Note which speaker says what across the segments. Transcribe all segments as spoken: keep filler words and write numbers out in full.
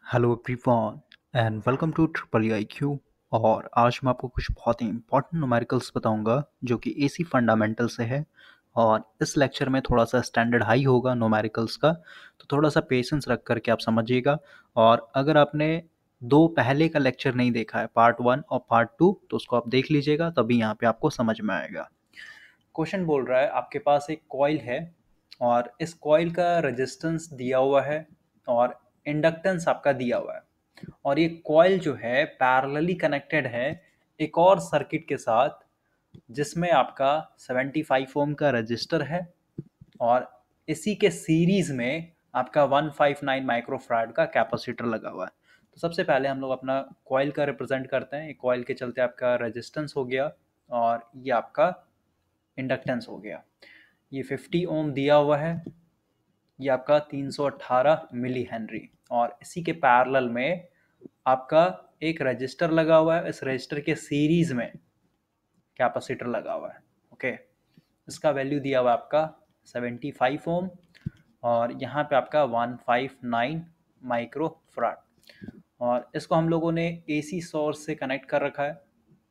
Speaker 1: Hello everyone and welcome to triple I Q. और आज मैं आपको कुछ बहुत ही इंपॉर्टेंट न्यूमेरिकल्स बताऊंगा जो कि एसी फंडामेंटल से है। और इस लेक्चर में थोड़ा सा स्टैंडर्ड हाई होगा न्यूमेरिकल्स का, तो थोड़ा सा पेशेंस रख करके आप समझिएगा। और अगर आपने दो पहले का लेक्चर नहीं देखा है, पार्ट वन और पार्ट टू, तो उसको आप देख लीजिएगा, तभी यहाँ पे आपको समझ में आएगा। क्वेश्चन बोल रहा है आपके पास एक कॉइल है और इस कॉइल का रेजिस्टेंस दिया हुआ है और इंडक्टेंस आपका दिया हुआ है, और ये कॉइल जो है पैरेलली कनेक्टेड है एक और सर्किट के साथ जिसमें आपका पचहत्तर ओम का रजिस्टर है और इसी के सीरीज में आपका एक सौ उनसठ माइक्रोफैराड का कैपेसिटर लगा हुआ है। तो सबसे पहले हम लोग अपना कॉइल का रिप्रेजेंट करते हैं। कॉइल के चलते आपका रेजिस्टेंस हो गया और ये आपका इंडक्टेंस हो गया। ये पचास ओम दिया हुआ है, ये आपका तीन सौ अठारह मिली हेनरी, और इसी के पैरेलल में आपका एक रजिस्टर लगा हुआ है। इस रजिस्टर के सीरीज में कैपेसिटर लगा हुआ है। ओके, इसका वैल्यू दिया हुआ है आपका पचहत्तर ओम और यहाँ पे आपका एक सौ उनसठ माइक्रोफैराड, और इसको हम लोगों ने एसी सोर्स से कनेक्ट कर रखा है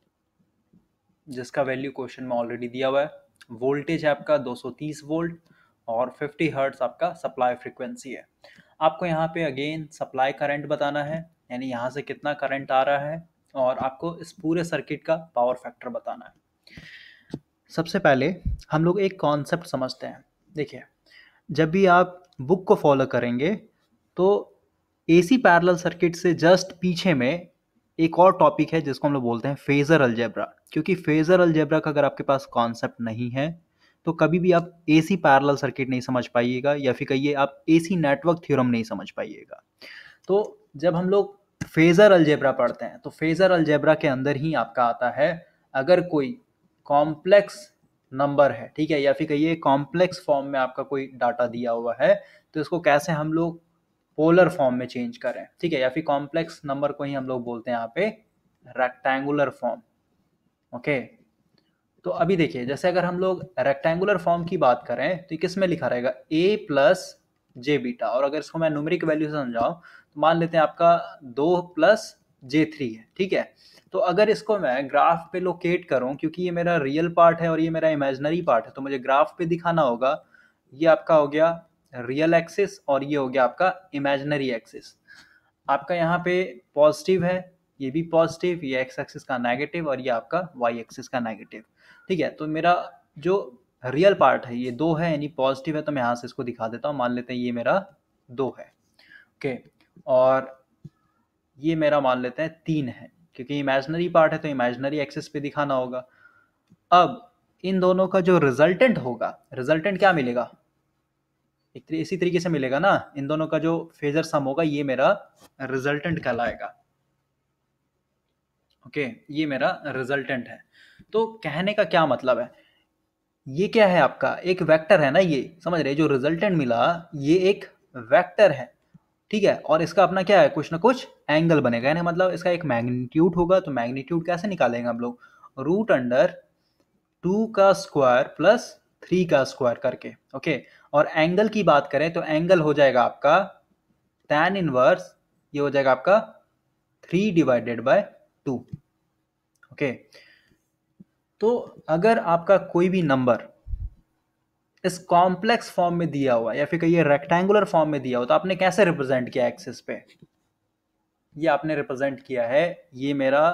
Speaker 1: जिसका वैल्यू क्वेश्चन में ऑलरेडी दिया हुआ है। वोल्टेज है आपका दो सौ तीस वोल्ट और पचास हर्ट्ज आपका सप्लाई फ्रीक्वेंसी है। आपको यहाँ पे अगेन सप्लाई करंट बताना है, यानी यहाँ से कितना करंट आ रहा है, और आपको इस पूरे सर्किट का पावर फैक्टर बताना है। सबसे पहले हम लोग एक कॉन्सेप्ट समझते हैं। देखिए, जब भी आप बुक को फॉलो करेंगे तो एसी पैरेलल सर्किट से जस्ट पीछे में एक और टॉपिक है जिसको हम लोग बोलते हैं फेजर अलजेब्रा। क्योंकि फेजर अलजेब्रा का अगर आपके पास कॉन्सेप्ट नहीं है तो कभी भी आप एसी पैरेलल सर्किट नहीं समझ पाइएगा, या फिर कहिए आप एसी नेटवर्क थ्योरम नहीं समझ पाइएगा। तो जब हम लोग फेजर अलजेब्रा पढ़ते हैं तो फेजर अलजेब्रा के अंदर ही आपका आता है, अगर कोई कॉम्प्लेक्स नंबर है, ठीक है, या फिर कहिए कॉम्प्लेक्स फॉर्म में आपका कोई डाटा दिया हुआ है, तो इसको कैसे हम लोग पोलर फॉर्म में चेंज करें, ठीक है, या फिर कॉम्प्लेक्स नंबर को ही हम लोग बोलते हैं यहाँ पे रेक्टेंगुलर फॉर्म। ओके, तो अभी देखिए, जैसे अगर हम लोग रेक्टेंगुलर फॉर्म की बात करें तो किस में लिखा रहेगा, a प्लस जे बीटा, और अगर इसको मैं न्यूमेरिक वैल्यू से समझाऊं तो मान लेते हैं आपका दो प्लस जे थ्री है, ठीक है। तो अगर इसको मैं ग्राफ पे लोकेट करूं, क्योंकि ये मेरा रियल पार्ट है और ये मेरा इमेजिनरी पार्ट है, तो मुझे ग्राफ पे दिखाना होगा। ये आपका हो गया रियल एक्सिस और ये हो गया आपका इमेजिनरी एक्सिस। आपका यहाँ पे पॉजिटिव है, ये भी पॉजिटिव, ये एक्स एक्सिस का नेगेटिव और ये आपका वाई एक्सिस का नेगेटिव, ठीक है। तो मेरा जो रियल पार्ट है ये दो है, यानी पॉजिटिव है, तो मैं यहाँ से इसको दिखा देता हूँ। मान लेते हैं ये मेरा दो है, ओके, और ये मेरा मान लेते हैं तीन है, क्योंकि इमेजिनरी पार्ट है तो इमेजिनरी एक्सिस पे दिखाना होगा। अब इन दोनों का जो रिजल्टेंट होगा, रिजल्टेंट क्या मिलेगा, एक तरी, इसी तरीके से मिलेगा ना। इन दोनों का जो फेजर सम होगा ये मेरा रिजल्टेंट कहलाएगा। ओके, ये मेरा रिजल्टेंट है। तो कहने का क्या मतलब है, ये क्या है, आपका एक वेक्टर है ना, ये समझ रहे, जो रिजल्टेंट मिला ये एक वेक्टर है, ठीक है। और इसका अपना क्या है, कुछ ना कुछ एंगल बनेगा, यानी मतलब इसका एक मैग्नीट्यूड होगा। तो मैग्नीट्यूड कैसे निकालेंगे हम लोग, रूट अंडर टू का स्क्वायर प्लस थ्री का स्क्वायर करके, ओके। और एंगल की बात करें तो एंगल हो जाएगा आपका tan इनवर्स, ये हो जाएगा आपका three divided by two, okay. तो अगर आपका कोई भी नंबर इस कॉम्प्लेक्स फॉर्म में दिया हुआ या फिर कहिए रेक्टेंगुलर फॉर्म में दिया हो, तो आपने कैसे रिप्रेजेंट किया एक्सिस पे, ये आपने रिप्रेजेंट किया है, ये मेरा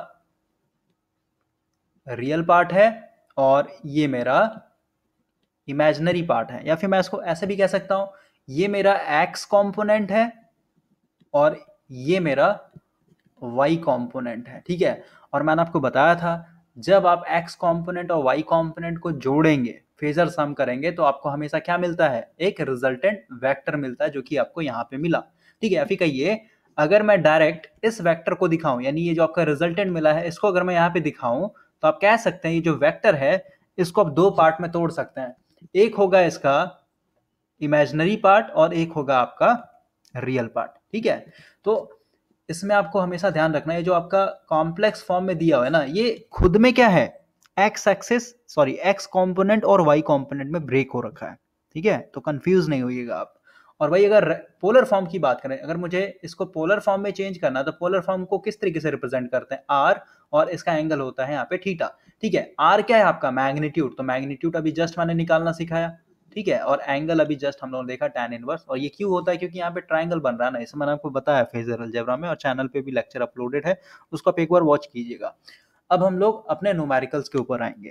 Speaker 1: रियल पार्ट है और ये मेरा इमेजिनरी पार्ट है। या फिर मैं इसको ऐसे भी कह सकता हूं, ये मेरा एक्स कंपोनेंट है और ये मेरा वाई कंपोनेंट है, ठीक है। और मैंने आपको बताया था, जब आप एक्स कंपोनेंट और वाई कंपोनेंट को जोड़ेंगे, फेजर सम करेंगे, तो आपको हमेशा क्या मिलता है, एक रिजल्टेंट वेक्टर मिलता है, जो कि आपको यहाँ पे मिला, ठीक है। या फिर कहिए, अगर मैं डायरेक्ट इस वेक्टर को दिखाऊं, यानी ये जो आपका रिजल्टेंट मिला है, इसको अगर मैं यहाँ पे दिखाऊं, तो आप कह सकते हैं ये जो वेक्टर है इसको आप दो पार्ट में तोड़ सकते हैं। एक होगा इसका इमेजिनरी पार्ट और एक होगा आपका रियल पार्ट, ठीक है। तो इसमें आपको हमेशा ध्यान रखना है, जो आपका कॉम्प्लेक्स फॉर्म में दिया हुआ है ना, ये खुद में क्या है, X axis sorry X component और वाई कंपोनेंट में ब्रेक हो रखा है, ठीक है। तो कंफ्यूज नहीं होइएगा आप। और भाई अगर पोलर फॉर्म की बात करें, अगर मुझे इसको पोलर फॉर्म में चेंज करना है तो पोलर फॉर्म को किस तरीके से रिप्रेजेंट करते हैं, आर, और इसका एंगल होता है यहाँ पे थीटा। ठीक है, आर क्या है आपका मैग्नीट्यूड, तो मैग्नीट्यूड अभी जस्ट मैंने निकालना सिखाया। ठीक है, और एंगल अभी जस्ट हम लोगों ने देखा टैन इनवर्स। और ये क्यों होता है, क्योंकि यहाँ पे ट्रायंगल बन रहा है ना, इसे मैंने आपको बताया फेजर अलजेब्रा में, और चैनल पे भी लेक्चर अपलोडेड है, उसको आप एक बार वॉच कीजिएगा। अब हम लोग अपने न्यूमेरिकल्स के ऊपर आएंगे।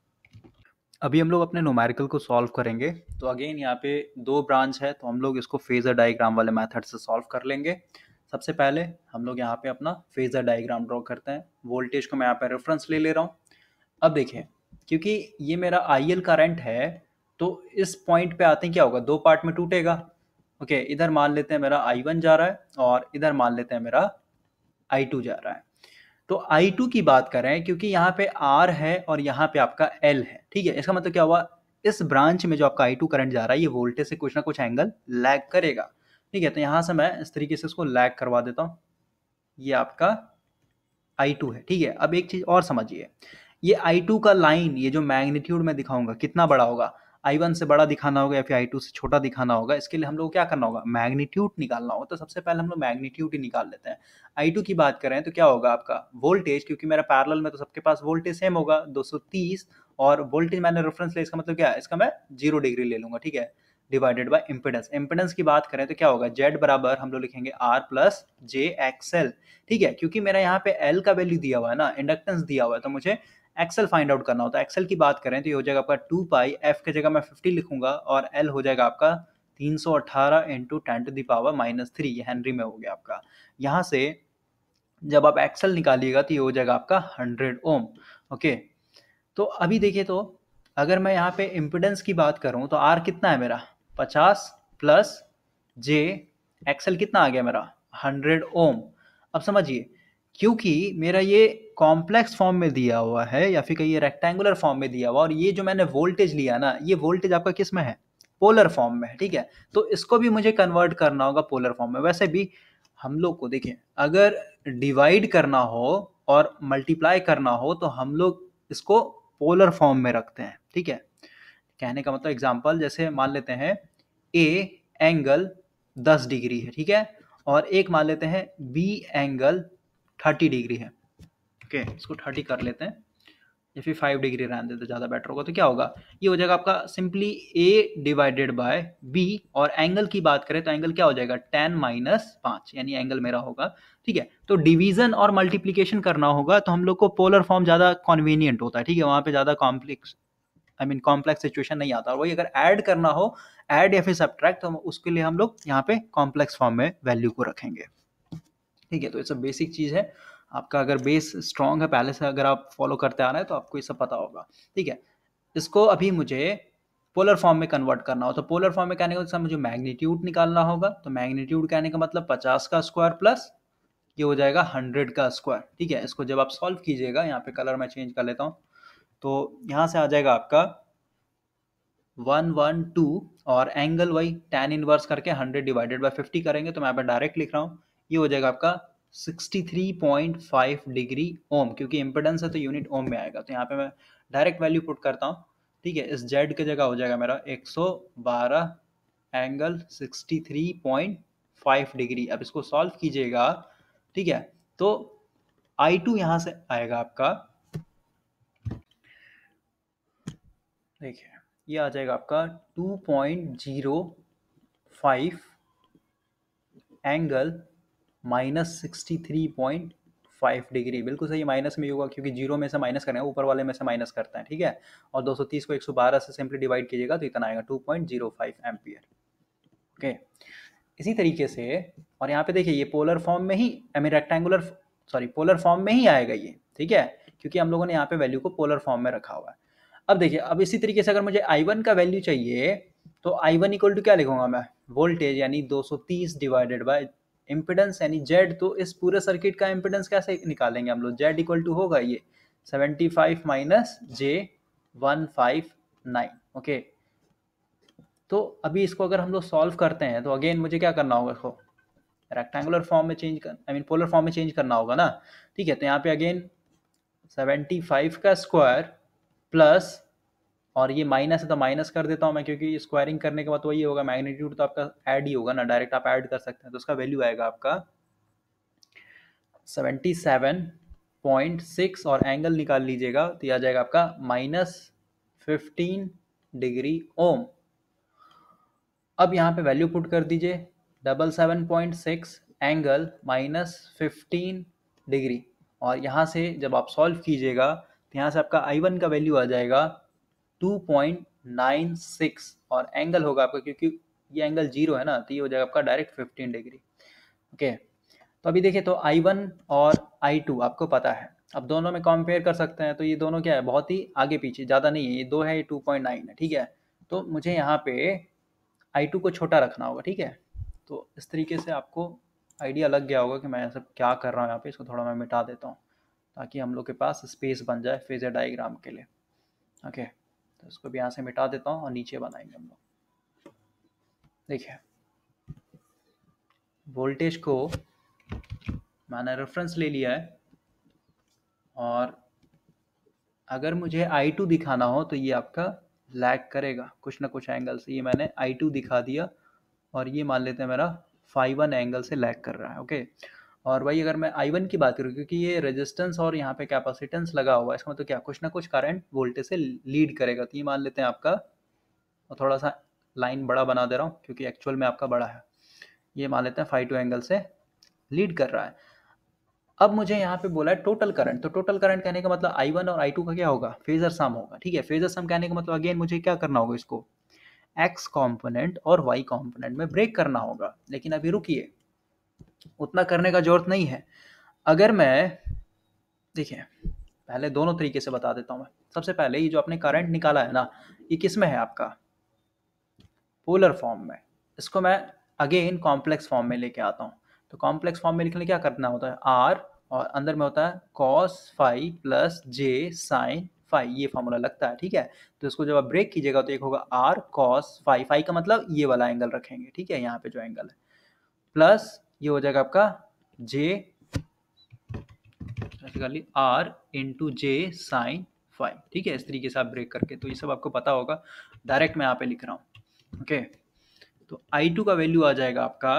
Speaker 1: अभी हम लोग अपने न्यूमेरिकल को सॉल्व करेंगे। तो अगेन यहाँ पे दो ब्रांच है, तो हम लोग इसको फेजर डायग्राम वाले मेथड से सॉल्व कर लेंगे। सबसे पहले हम लोग यहाँ पे अपना फेजर डायग्राम ड्रॉ करते हैं। वोल्टेज को मैं यहाँ पे रेफरेंस ले ले रहा हूँ। अब देखिए, क्योंकि ये मेरा आई एल करंट है, तो इस पॉइंट पे आते हैं क्या होगा, दो पार्ट में टूटेगा। ओके, इधर मान लेते हैं मेरा आई वन जा रहा है, और इधर मान लेते हैं मेरा आई टू जा रहा है। तो आई टू की बात करें, क्योंकि यहाँ पे R है और यहाँ पे आपका L है। ठीक है, इसका मतलब क्या हुआ, इस ब्रांच में जो आपका आई टू करंट जा रहा है, ये वोल्टेज से कुछ ना कुछ एंगल लैग करेगा। ठीक है, तो यहाँ से मैं इस तरीके से इसको लैग करवा देता हूँ। ये आपका आई टू है। ठीक है, अब एक चीज और समझिए, ये आई टू का लाइन, ये जो मैग्नीट्यूड में दिखाऊंगा कितना बड़ा होगा, आई वन से बड़ा दिखाना होगा या फिर आई टू से छोटा दिखाना होगा, इसके लिए हम लोग क्या करना होगा, मैग्नीट्यूड निकालना होगा। तो सबसे पहले हम लोग मैग्नीट्यूड ही निकाल लेते हैं। आई टू की बात करें तो क्या होगा आपका वोल्टेज, क्योंकि मेरा पैरेलल में तो सबके पास वोल्टेज सेम होगा दो सौ तीस, और वोल्टेज मैंने रेफरेंस लिया, इसका मतलब क्या है, इसका मैं जीरो डिग्री ले लूंगा। ठीक है, डिवाइडेड बाय इम्पिडेंस। इम्पिडेंस की बात करें तो क्या होगा, जेड बराबर हम लोग लिखेंगे आर प्लस जे एक्सएल। ठीक है, क्योंकि मेरा यहाँ पे एल का वैल्यू दिया हुआ है ना, इंडक्टेंस दिया हुआ है, तो मुझे एक्सेल फाइंड आउट करना होता है। एक्सेल की बात करें तो ये हो जाएगा आपका टू पाई, एफ की जगह मैं फिफ्टी लिखूंगा, और एल हो जाएगा आपका तीन सौ अठारह into ten to the power minus three, ये हेनरी में हो गया आपका। यहाँ से जब आप एक्सेल निकालिएगा तो ये हो जाएगा आपका हंड्रेड ओम। ओके, तो अभी देखिए, तो अगर मैं यहाँ पे इम्पिडेंस की बात करूँ तो आर कितना है मेरा पचास, प्लस जे एक्सेल कितना आ गया मेरा हंड्रेड ओम। अब समझिए, क्योंकि मेरा ये कॉम्प्लेक्स फॉर्म में दिया हुआ है या फिर कहीं रेक्टेंगुलर फॉर्म में दिया हुआ, और ये जो मैंने वोल्टेज लिया ना, ये वोल्टेज आपका किस में है, पोलर फॉर्म में है। ठीक है, तो इसको भी मुझे कन्वर्ट करना होगा पोलर फॉर्म में। वैसे भी हम लोग को देखिए, अगर डिवाइड करना हो और मल्टीप्लाई करना हो तो हम लोग इसको पोलर फॉर्म में रखते हैं। ठीक है, कहने का मतलब एग्जांपल, जैसे मान लेते हैं ए एंगल दस डिग्री है। ठीक है, और एक मान लेते हैं बी एंगल थर्टी डिग्री है। ओके, इसको थर्टी कर लेते हैं, या फिर फाइव डिग्री रहने देते, ज़्यादा बेटर होगा। तो क्या होगा, ये हो जाएगा आपका simply A divided by B, और एंगल की बात करें तो एंगल क्या हो जाएगा टेन माइनस पाँच, यानी एंगल मेरा होगा। ठीक है, तो डिवीजन और मल्टीप्लीकेशन करना होगा तो हम लोग को पोलर फॉर्म ज़्यादा कन्वीनियंट होता है। ठीक है, वहाँ पे ज़्यादा complex I mean complex situation नहीं आता। और वही अगर ऐड करना हो, ऐड या फिर सब्ट्रैक्ट, तो उसके लिए हम लोग यहाँ पे कॉम्प्लेक्स फॉर्म में वैल्यू को रखेंगे। ठीक है, तो ये सब बेसिक चीज़ है। आपका अगर बेस स्ट्रॉन्ग है पहले से, अगर आप फॉलो करते आ रहे हैं तो आपको ये सब पता होगा। ठीक है, इसको अभी मुझे पोलर फॉर्म में कन्वर्ट करना हो, तो पोलर फॉर्म में कहने का मतलब मुझे मैग्नीट्यूड निकालना होगा। तो मैग्नीट्यूड कहने का मतलब पचास का स्क्वायर प्लस ये हो जाएगा हंड्रेड का स्क्वायर। ठीक है, इसको जब आप सॉल्व कीजिएगा, यहाँ पे कलर मैं चेंज कर लेता हूँ, तो यहाँ से आ जाएगा आपका वन वन टू, और एंगल वही टेन इनवर्स करके हंड्रेड डिवाइडेड बाय फिफ्टी करेंगे, तो मैं यहाँ पे डायरेक्ट लिख रहा हूँ, ये हो जाएगा आपका sixty three point five degree ohm, क्योंकि इंपेडेंस है तो यूनिट ओम में आएगा। तो यहाँ पे मैं डायरेक्ट वैल्यू पुट करता हूँ। ठीक है, इस जेड की जगह हो जाएगा मेरा एक सौ बारह angle sixty three point five degree. अब इसको सॉल्व कीजिएगा। ठीक है, तो आई टू यहाँ से आएगा आपका, देखिए ये आ जाएगा आपका two point zero five angle minus sixty three point five degree. बिल्कुल सही, माइनस में ही होगा क्योंकि जीरो में से माइनस करेंगे, ऊपर वाले में से माइनस करते हैं। ठीक है, और दो सौ तीस को एक सौ बारह से सिंपली डिवाइड कीजिएगा तो इतना आएगा two point zero five ampere. Okay, इसी तरीके से, और यहाँ पे देखिए ये पोलर फॉर्म में ही I mean rectangular sorry polar form में ही आएगा ये। ठीक है, क्योंकि हम लोगों ने यहाँ पे वैल्यू को पोलर फॉर्म में रखा हुआ है। अब देखिए, अब इसी तरीके से अगर मुझे आई वन का वैल्यू चाहिए तो आई वन इक्वल टू क्या लिखूंगा मैं, वोल्टेज यानी दो सौ तीस डिवाइडेड बाय इम्पिडेंस यानी जेड। तो इस पूरे सर्किट का इम्पिडेंस कैसे निकालेंगे हम लोग, जेड इक्वल टू होगा ये seventy five minus J one five nine. Okay, तो अभी इसको अगर हम लोग सॉल्व करते हैं तो अगेन मुझे क्या करना होगा, इसको रेक्टेंगुलर फॉर्म में चेंज कर आई मीन पोलर फॉर्म में चेंज करना होगा ना। ठीक है, तो यहाँ पे अगेन सेवेंटी फाइव का स्क्वायर प्लस और ये माइनस है तो माइनस कर देता हूँ मैं, क्योंकि स्क्वायरिंग करने के बाद वही होगा, मैग्नीट्यूड तो आपका ऐड ही होगा ना, डायरेक्ट आप ऐड कर सकते हैं, तो उसका वैल्यू आएगा आपका सेवेंटी सेवन पॉइंट सिक्स और एंगल निकाल लीजिएगा तो यह आ जाएगा आपका माइनस फिफ्टीन डिग्री ओम। अब यहाँ पे वैल्यू पुट कर दीजिए, double seven point six angle minus fifteen degree, और यहाँ से जब आप सॉल्व कीजिएगा तो यहाँ से आपका आई वन का वैल्यू आ जाएगा टू पॉइंट नाइन सिक्स, और एंगल होगा आपका, क्योंकि ये एंगल जीरो है ना, तो ये हो जाएगा आपका डायरेक्ट फिफ्टीन डिग्री। ओके, तो अभी देखिए, तो आई वन और आई टू आपको पता है, अब दोनों में कंपेयर कर सकते हैं, तो ये दोनों क्या है, बहुत ही आगे पीछे, ज़्यादा नहीं है, ये दो है, ये टू पॉइंट नाइन है, ठीक है। तो मुझे यहाँ पे आई टू को छोटा रखना होगा, ठीक है। तो इस तरीके से आपको आइडिया लग गया होगा कि मैं सब क्या कर रहा हूँ यहाँ पे। इसको थोड़ा मैं मिटा देता हूँ ताकि हम लोग के पास स्पेस बन जाए फेजर डायग्राम के लिए। ओके, तो इसको भी यहाँ से मिटा देता हूँ और नीचे बनाएंगे हम लोग। देखिए, वोल्टेज को मैंने रेफरेंस ले लिया है, और अगर मुझे आई टू दिखाना हो तो ये आपका लैग करेगा कुछ ना कुछ एंगल से। ये मैंने आई टू दिखा दिया, और ये मान लेते हैं मेरा फाइव वन एंगल से लैग कर रहा है। ओके, और वही अगर मैं आई वन की बात करूँ, क्योंकि ये रेजिस्टेंस और यहाँ पे कैपेसिटेंस लगा हुआ है, इसका मतलब क्या, कुछ ना कुछ करंट वोल्टेज से लीड करेगा। तो ये मान लेते हैं आपका, और थोड़ा सा लाइन बड़ा बना दे रहा हूँ क्योंकि एक्चुअल में आपका बड़ा है, ये मान लेते हैं फाइव टू एंगल से लीड कर रहा है। अब मुझे यहाँ पे बोला है टोटल करंट, तो टोटल करंट कहने का मतलब आई वन और आई टू का क्या होगा, फेजर सम होगा, ठीक है। फेजर सम कहने का मतलब अगेन मुझे क्या करना होगा, इसको एक्स कॉम्पोनेंट और वाई कॉम्पोनेंट में ब्रेक करना होगा। लेकिन अभी रुकिए, उतना करने का जरूरत नहीं है। अगर मैं, देखिए, पहले दोनों तरीके से बता देता हूँ मैं। सबसे पहले ये जो आपने करंट निकाला है ना, ये किस में है आपका, पोलर फॉर्म में। इसको मैं अगेन कॉम्प्लेक्स फॉर्म में लेके आता हूँ। तो कॉम्प्लेक्स फॉर्म में लिखने क्या करना होता है, आर, और अंदर में होता है cos phi plus J sine phi, ये फॉर्मूला लगता है, ठीक है। तो इसको जब आप ब्रेक कीजिएगा तो एक होगा आर कॉस फाइव, फाइव का मतलब ये वाला एंगल रखेंगे, ठीक है, यहाँ पे जो एंगल है, प्लस ये हो जाएगा आपका J R into J sine phi, ठीक है। इस तरीके से आप ब्रेक करके, तो ये सब आपको पता होगा, डायरेक्ट मैं यहाँ पे लिख रहा हूँ। ओके, तो आई टू का वैल्यू आ जाएगा आपका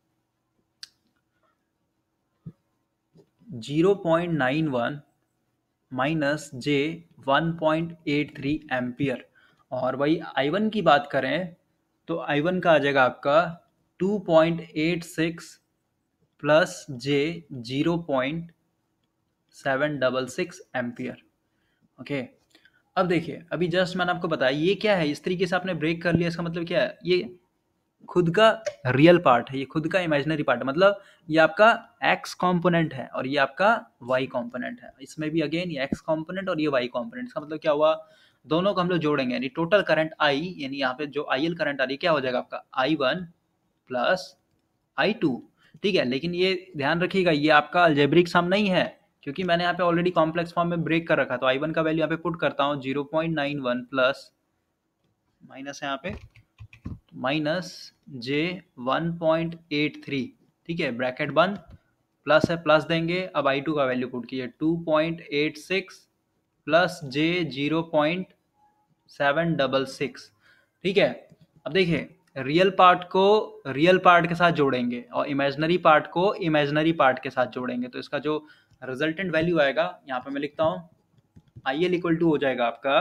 Speaker 1: zero point nine one minus J one point eight three ampere. और वही आई वन की बात करें तो आई वन का आ जाएगा आपका two point eight six plus J zero point seven double six ampere. Okay, अब देखिए, अभी जस्ट मैंने आपको बताया ये क्या है, इस तरीके से आपने ब्रेक कर लिया, इसका मतलब क्या है, ये खुद का रियल पार्ट है, ये खुद का इमेजिनरी पार्ट है, मतलब ये आपका एक्स कंपोनेंट है और ये आपका वाई कंपोनेंट है। इसमें भी अगेन ये एक्स कंपोनेंट और ये वाई कंपोनेंट, इसका मतलब क्या हुआ, दोनों को हम लोग जोड़ेंगे, यानी टोटल करंट आई, यानी यहाँ पे जो आई एल करंट आ रही है क्या हो जाएगा आपका I one plus I two, ठीक है। लेकिन ये ध्यान रखिएगा, ये आपका अलजेब्रिक सम नहीं है, क्योंकि मैंने यहाँ पे ऑलरेडी कॉम्प्लेक्स फॉर्म में ब्रेक कर रखा। तो आई वन का वैल्यू यहाँ पे पुट करता हूँ zero point nine one plus minus है यहाँ पे minus J one point eight three, ठीक है, ब्रैकेट बंद, प्लस है, प्लस देंगे। अब आई टू का वैल्यू पुट कीजिए two point eight six plus J zero point seven double six, ठीक है। अब देखिए, रियल पार्ट को रियल पार्ट के साथ जोड़ेंगे और इमेजिनरी पार्ट को इमेजिनरी पार्ट के साथ जोड़ेंगे, तो इसका जो रिजल्टेंट वैल्यू आएगा यहाँ पे मैं लिखता हूँ, आई एल इक्वल टू हो जाएगा आपका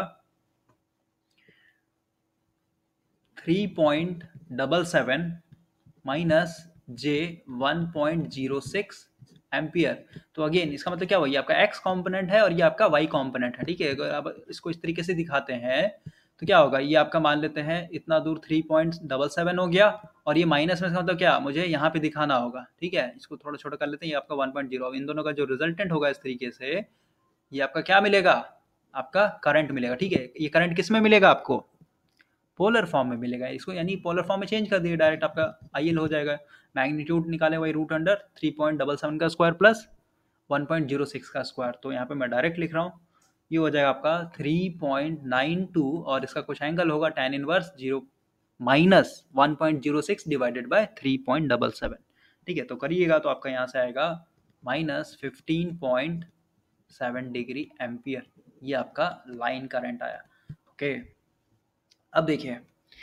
Speaker 1: three point double seven minus J one point zero six ampere. तो अगेन इसका मतलब क्या हुआ, ये आपका एक्स कंपोनेंट है और ये आपका वाई कंपोनेंट है, ठीक है। अगर आप इसको इस तरीके से दिखाते हैं तो क्या होगा, ये आपका मान लेते हैं इतना दूर थ्री पॉइंट डबल सेवन हो गया, और ये माइनस में इसका मतलब क्या, मुझे यहाँ पे दिखाना होगा, ठीक है। इसको थोड़ा छोटा कर लेते हैं, ये आपका वन पॉइंट जीरो। इन दोनों का जो रिजल्टेंट होगा इस तरीके से, ये आपका क्या मिलेगा, आपका करंट मिलेगा, ठीक है। ये करंट किस में मिलेगा आपको, पोलर फॉर्म में मिलेगा। इसको यानी पोलर फॉर्म में चेंज कर दिए, डायरेक्ट आपका आई एल हो जाएगा, मैग्नीट्यूड निकाले वही root under three point double seven का square plus one point zero six का स्क्वायर। तो यहाँ पे मैं डायरेक्ट लिख रहा हूँ, ये हो जाएगा आपका थ्री पॉइंट नाइन टू, और इसका कुछ एंगल होगा tan inverse zero minus one point zero six divided by three point double seven, ठीक है। तो करिएगा तो आपका यहाँ से आएगा minus fifteen point seven degree ampere, ये आपका लाइन करंट आया। ओके, अब देखिए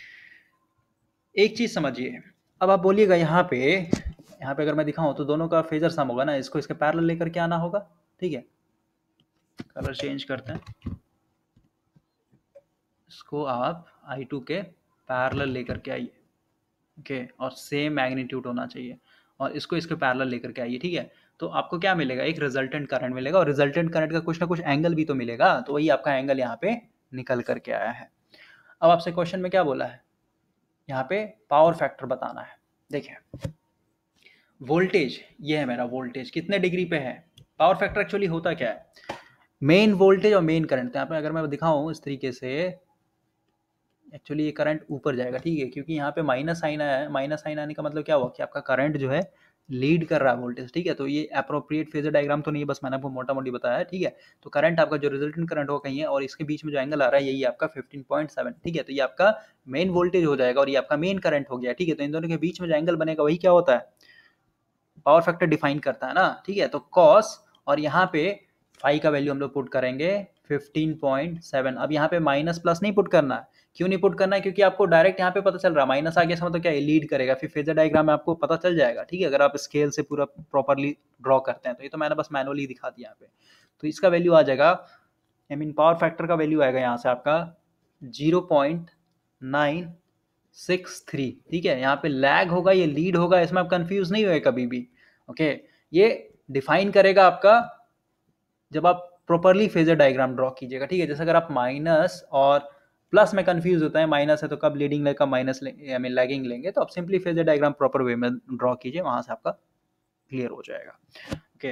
Speaker 1: एक चीज समझिए, अब आप बोलिएगा यहाँ पे यहाँ पे अगर मैं दिखाऊं तो दोनों का फेजर सम होगा ना, इसको इसके पैरेलल लेकर के आना होगा। ठीक है, कलर चेंज करते हैं, इसको आप आई टू के पैरेलल लेकर के आइए। ओके, और सेम मैग्नीट्यूड होना चाहिए, और इसको इसके पैरेलल लेकर के आइए। ठीक है, तो आपको क्या मिलेगा, एक रिजल्टेंट करंट मिलेगा, और रिजल्टेंट करंट का कुछ ना कुछ एंगल भी तो मिलेगा, तो वही आपका एंगल यहाँ पे निकल करके आया है। अब आपसे क्वेश्चन में क्या बोला है, यहाँ पे पावर फैक्टर बताना है। देखिए वोल्टेज, ये है मेरा वोल्टेज कितने डिग्री पे है, पावर फैक्टर एक्चुअली होता क्या है, मेन वोल्टेज और मेन करंट। यहाँ पे अगर मैं दिखाऊं इस तरीके से, एक्चुअली ये करंट ऊपर जाएगा। ठीक है, क्योंकि यहाँ पे माइनस साइन आया है, माइनस साइन आने का मतलब क्या हुआ कि आपका करंट जो है लीड कर रहा है वोल्टेज। ठीक है, तो ये अप्रोप्रिएट फेजर डायग्राम तो नहीं है, बस मैंने आपको मोटा मोटी बताया है। ठीक है, तो करंट आपका जो रिजल्टेंट करंट होगा कहीं है, और इसके बीच में जो एंगल आ रहा है यही आपका फिफ्टीन पॉइंट सेवन। ठीक है, तो ये आपका मेन वोल्टेज हो जाएगा और ये आपका मेन करंट हो गया। ठीक है, तो इन दोनों के बीच में जो एंगल बनेगा वही क्या होता है, पावर फैक्टर डिफाइन करता है ना। ठीक है, तो कॉस, और यहाँ पे फाई का वैल्यू हम लोग पुट करेंगे फिफ्टीन पॉइंट सेवन। अब यहाँ पे माइनस प्लस नहीं पुट करना है, क्यों नहीं पुट करना है, क्योंकि आपको डायरेक्ट यहाँ पे पता चल रहा है माइनस आ गया, इसका मतलब क्या है, लीड करेगा, फिर फेजर डायग्राम में आपको पता चल जाएगा। ठीक है, अगर आप स्केल से पूरा प्रॉपरली ड्रॉ करते हैं, तो ये तो मैंने बस मैनुअली दिखा दिया यहाँ पे। तो इसका वैल्यू आ जाएगा, आई मीन पावर फैक्टर का वैल्यू आएगा यहाँ से आपका zero point nine six three. ठीक है, यहाँ पे लैग होगा, ये लीड होगा, इसमें आप कंफ्यूज नहीं हुए कभी भी। ओके, ये डिफाइन करेगा आपका जब आप प्रॉपरली फेजर डायग्राम ड्रॉ कीजिएगा। ठीक है, जैसे अगर आप माइनस और प्लस में कंफ्यूज होता है, माइनस है तो कब लीडिंग लेगा, माइनस आई मीन लैगिंग लेंगे, तो आप simply phasor diagram proper way में ड्रॉ कीजिए, वहां से आपका क्लियर हो जाएगा। ओके,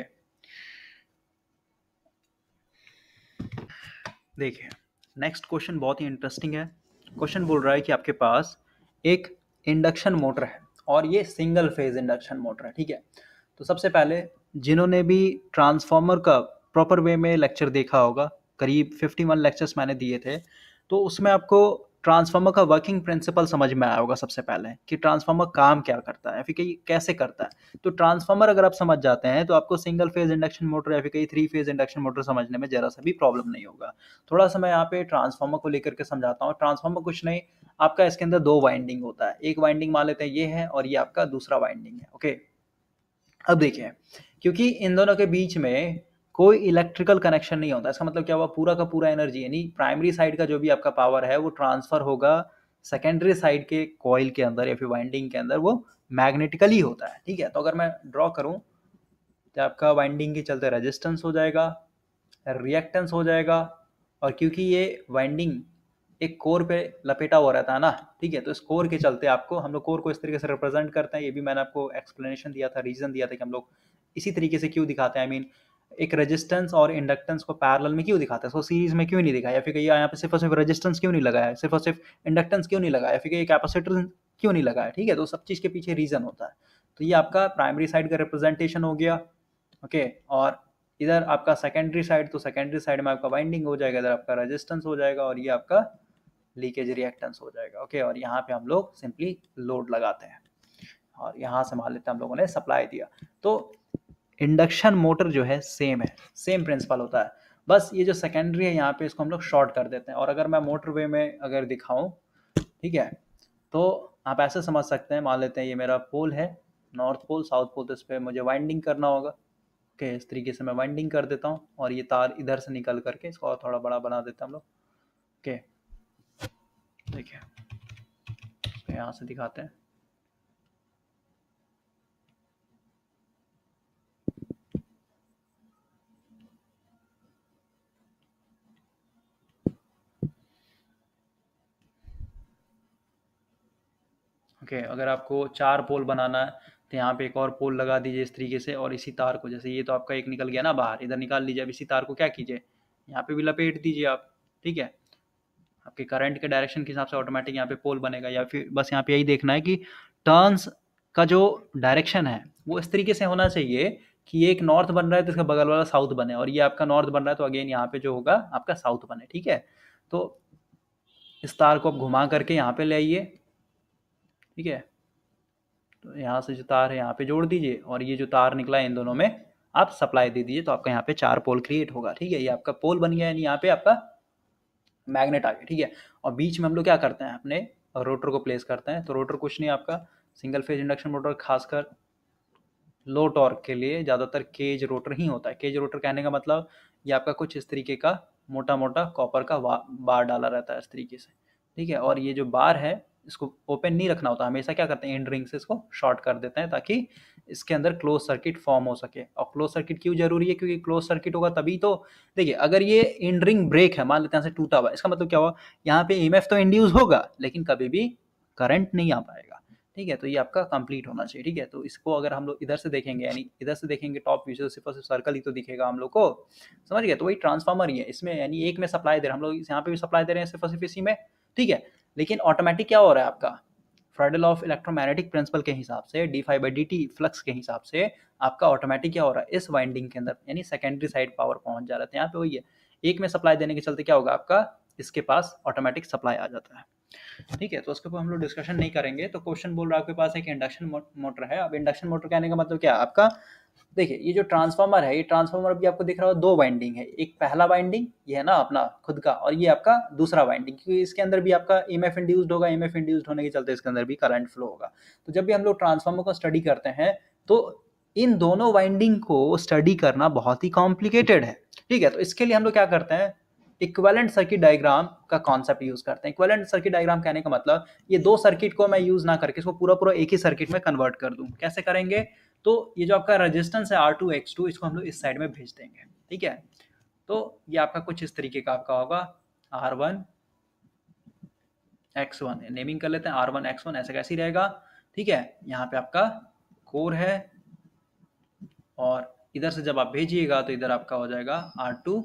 Speaker 1: देखिए नेक्स्ट क्वेश्चन बहुत ही इंटरेस्टिंग है। क्वेश्चन बोल रहा है कि आपके पास एक इंडक्शन मोटर है, और ये सिंगल फेज इंडक्शन मोटर है। ठीक है, तो सबसे पहले जिन्होंने भी ट्रांसफार्मर का प्रॉपर वे में लेक्चर देखा होगा, करीब फिफ्टी वन लेक्चर्स मैंने दिए थे, तो उसमें आपको ट्रांसफार्मर का वर्किंग प्रिंसिपल समझ में आया होगा सबसे पहले, कि ट्रांसफार्मर काम क्या करता है, फिर कहीं कैसे करता है। तो ट्रांसफार्मर अगर आप समझ जाते हैं, तो आपको सिंगल फेज इंडक्शन मोटर या फिर कहीं थ्री फेज इंडक्शन मोटर समझने में जरा सा भी प्रॉब्लम नहीं होगा। थोड़ा सा मैं यहाँ पे ट्रांसफार्मर को लेकर के समझाता हूँ। ट्रांसफार्मर कुछ नहीं, आपका इसके अंदर दो वाइंडिंग होता है, एक वाइंडिंग मान लेते हैं ये है, और ये आपका दूसरा वाइंडिंग है। ओके, अब देखिए क्योंकि इन दोनों के बीच में कोई इलेक्ट्रिकल कनेक्शन नहीं होता, इसका मतलब क्या हुआ, पूरा का पूरा एनर्जी यानी प्राइमरी साइड का जो भी आपका पावर है वो ट्रांसफर होगा सेकेंडरी साइड के कॉइल के अंदर या फिर वाइंडिंग के अंदर, वो मैग्नेटिकली होता है। ठीक है, तो अगर मैं ड्रॉ करूं तो आपका वाइंडिंग के चलते रेजिस्टेंस हो जाएगा, रिएक्टेंस हो जाएगा, और क्योंकि ये वाइंडिंग एक कोर पे लपेटा हुआ रहता है ना। ठीक है, तो इस कोर के चलते आपको, हम लोग कोर को इस तरीके से रिप्रेजेंट करते हैं, ये भी मैंने आपको एक्सप्लेनेशन दिया था, रीजन दिया था कि हम लोग इसी तरीके से क्यों दिखाते हैं। आई मीन एक रेजिस्टेंस और इंडक्टेंस को पैरेलल में क्यों दिखाते हैं, सो सीरीज में क्यों नहीं दिखाया, फिर कहीं यहाँ पे सिर्फ और सिर्फ रेजिस्टेंस क्यों नहीं लगाया, सिर्फ और सिर्फ इंडक्टेंस क्यों नहीं लगाया, फिर कहीं कैपेसिटर क्यों नहीं लगाया। ठीक है, तो सब चीज़ के पीछे रीजन होता है। तो ये आपका प्राइमरी साइड का रिप्रेजेंटेशन हो गया। ओके, और इधर आपका सेकेंडरी साइड, तो सेकेंडरी साइड में आपका वाइंडिंग हो जाएगा, इधर आपका रेजिस्टेंस हो जाएगा, और ये आपका लीकेज रिएक्टेंस हो जाएगा। ओके, और यहाँ पे हम लोग सिंपली लोड लगाते हैं, और यहाँ से मान लेते हैं हम लोगों ने सप्लाई दिया। तो इंडक्शन मोटर जो है सेम है, सेम प्रिंसिपल होता है, बस ये जो सेकेंडरी है यहाँ पे इसको हम लोग शॉर्ट कर देते हैं। और अगर मैं मोटर वे में अगर दिखाऊं, ठीक है, तो आप ऐसे समझ सकते हैं, मान लेते हैं ये मेरा पोल है, नॉर्थ पोल साउथ पोल, तो इस पर मुझे वाइंडिंग करना होगा। ओके, इस तरीके से मैं वाइंडिंग कर देता हूँ, और ये तार इधर से निकल करके इसको और थोड़ा बड़ा बना देते हैं हम लोग। ओके, देखिए यहाँ से दिखाते हैं। ओके okay, अगर आपको चार पोल बनाना है तो यहाँ पे एक और पोल लगा दीजिए इस तरीके से, और इसी तार को, जैसे ये तो आपका एक निकल गया ना बाहर, इधर निकाल लीजिए। अब इसी तार को क्या कीजिए, यहाँ पे भी लपेट दीजिए आप। ठीक है, आपके करंट के डायरेक्शन के हिसाब से ऑटोमेटिक यहाँ पे पोल बनेगा। या फिर बस यहाँ पे यही देखना है कि टर्न्स का जो डायरेक्शन है वो इस तरीके से होना चाहिए कि ये एक नॉर्थ बन रहा है तो इसका बगल वाला साउथ बने, और ये आपका नॉर्थ बन रहा है तो अगेन यहाँ पे जो होगा आपका साउथ बने। ठीक है, तो इस तार को आप घुमा करके यहाँ पे ले आइए। ठीक है, तो यहाँ से जो तार है यहाँ पे जोड़ दीजिए, और ये जो तार निकला है इन दोनों में आप सप्लाई दे दीजिए, तो आपका यहाँ पे चार पोल क्रिएट होगा। ठीक है, ये आपका पोल बन गया, यानी यहाँ पे आपका मैग्नेट आ गया, ठीक है। और बीच में हम लोग क्या करते हैं, अपने रोटर को प्लेस करते हैं। तो रोटर कुछ नहीं आपका सिंगल फेज इंडक्शन मोटर खासकर लो टॉर्क के लिए ज़्यादातर केज रोटर ही होता है। केज रोटर कहने का मतलब ये आपका कुछ इस तरीके का मोटा मोटा कॉपर का बार डाला रहता है इस तरीके से, ठीक है। और ये जो बार है इसको ओपन नहीं रखना होता, हमेशा क्या करते हैं एंड रिंग से इसको शॉर्ट कर देते हैं ताकि इसके अंदर क्लोज सर्किट फॉर्म हो सके। और क्लोज सर्किट क्यों जरूरी है, क्योंकि क्लोज सर्किट होगा तभी तो, देखिए अगर ये एंड रिंग ब्रेक है, मान लेते हैं से टूटा हुआ, इसका मतलब क्या हुआ, यहाँ पे ईएमएफ तो इंड्यूस होगा लेकिन कभी भी करंट नहीं आ पाएगा, ठीक है। तो ये आपका कंप्लीट होना चाहिए, ठीक है। तो इसको अगर हम लोग इधर से देखेंगे, यानी इधर से देखेंगे टॉप व्यू से, सिर्फ और सिर्फ सर्कल ही तो दिखेगा हम लोग को, समझ गए। तो वही ट्रांसफार्मर ही है इसमें, यानी एक में सप्लाई दे रहे हैं हम लोग, यहाँ पे भी सप्लाई दे रहे हैं सिर्फ और सिर्फ इसी में, ठीक है। लेकिन ऑटोमेटिक क्या हो रहा है आपका, फ्राइडल ऑफ इलेक्ट्रोमैग्नेटिक प्रिंसिपल के हिसाब से, D phi by D T flux के हिसाब से आपका ऑटोमेटिक क्या हो रहा है, इस वाइंडिंग के अंदर यानी सेकेंडरी साइड पावर पहुंच जा रहा है। यहाँ पे वही है, एक में सप्लाई देने के चलते क्या होगा आपका, इसके पास ऑटोमेटिक सप्लाई आ जाता है, ठीक है। तो उसके ऊपर हम लोग डिस्कशन नहीं करेंगे। तो क्वेश्चन बोल रहा है आपके पास एक इंडक्शन मोटर है। अब इंडक्शन मोटर कहने का मतलब क्या है आपका, देखिए ये जो ट्रांसफार्मर है, ये ट्रांसफार्मर भी आपको दिख रहा है, दो वाइंडिंग है, एक पहला वाइंडिंग ये है ना अपना खुद का, और ये आपका दूसरा वाइंडिंग, क्योंकि इसके अंदर भी आपका ईएमएफ इंड्यूस्ड होगा, ईएमएफ इंड्यूस्ड होने के चलते इसके अंदर भी करंट फ्लो होगा। तो जब भी हम लोग ट्रांसफार्मर को स्टडी करते हैं तो इन दोनों वाइंडिंग को स्टडी करना बहुत ही कॉम्प्लिकेटेड है, ठीक है। तो इसके लिए हम लोग क्या करते हैं, इक्विवेलेंट सर्किट डायग्राम का कॉन्सेप्ट यूज करते हैं। इक्विवेलेंट सर्किट डायग्राम कहने का मतलब ये दो सर्किट को मैं यूज ना करके इसको पूरा पूरा एक ही सर्किट में कन्वर्ट कर दूं। कैसे करेंगे, तो ये जो आपका रेजिस्टेंस है आर टू एक्स टू, इसको हम लोग इस साइड में भेज देंगे, ठीक है। तो ये आपका कुछ इस तरीके का आपका होगा R one X one, naming कर लेते हैं आर वन एक्स वन, ऐसे कैसे ही रहेगा, ठीक है। यहाँ पे आपका कोर है और इधर से जब आप भेजिएगा तो इधर आपका हो जाएगा आर टू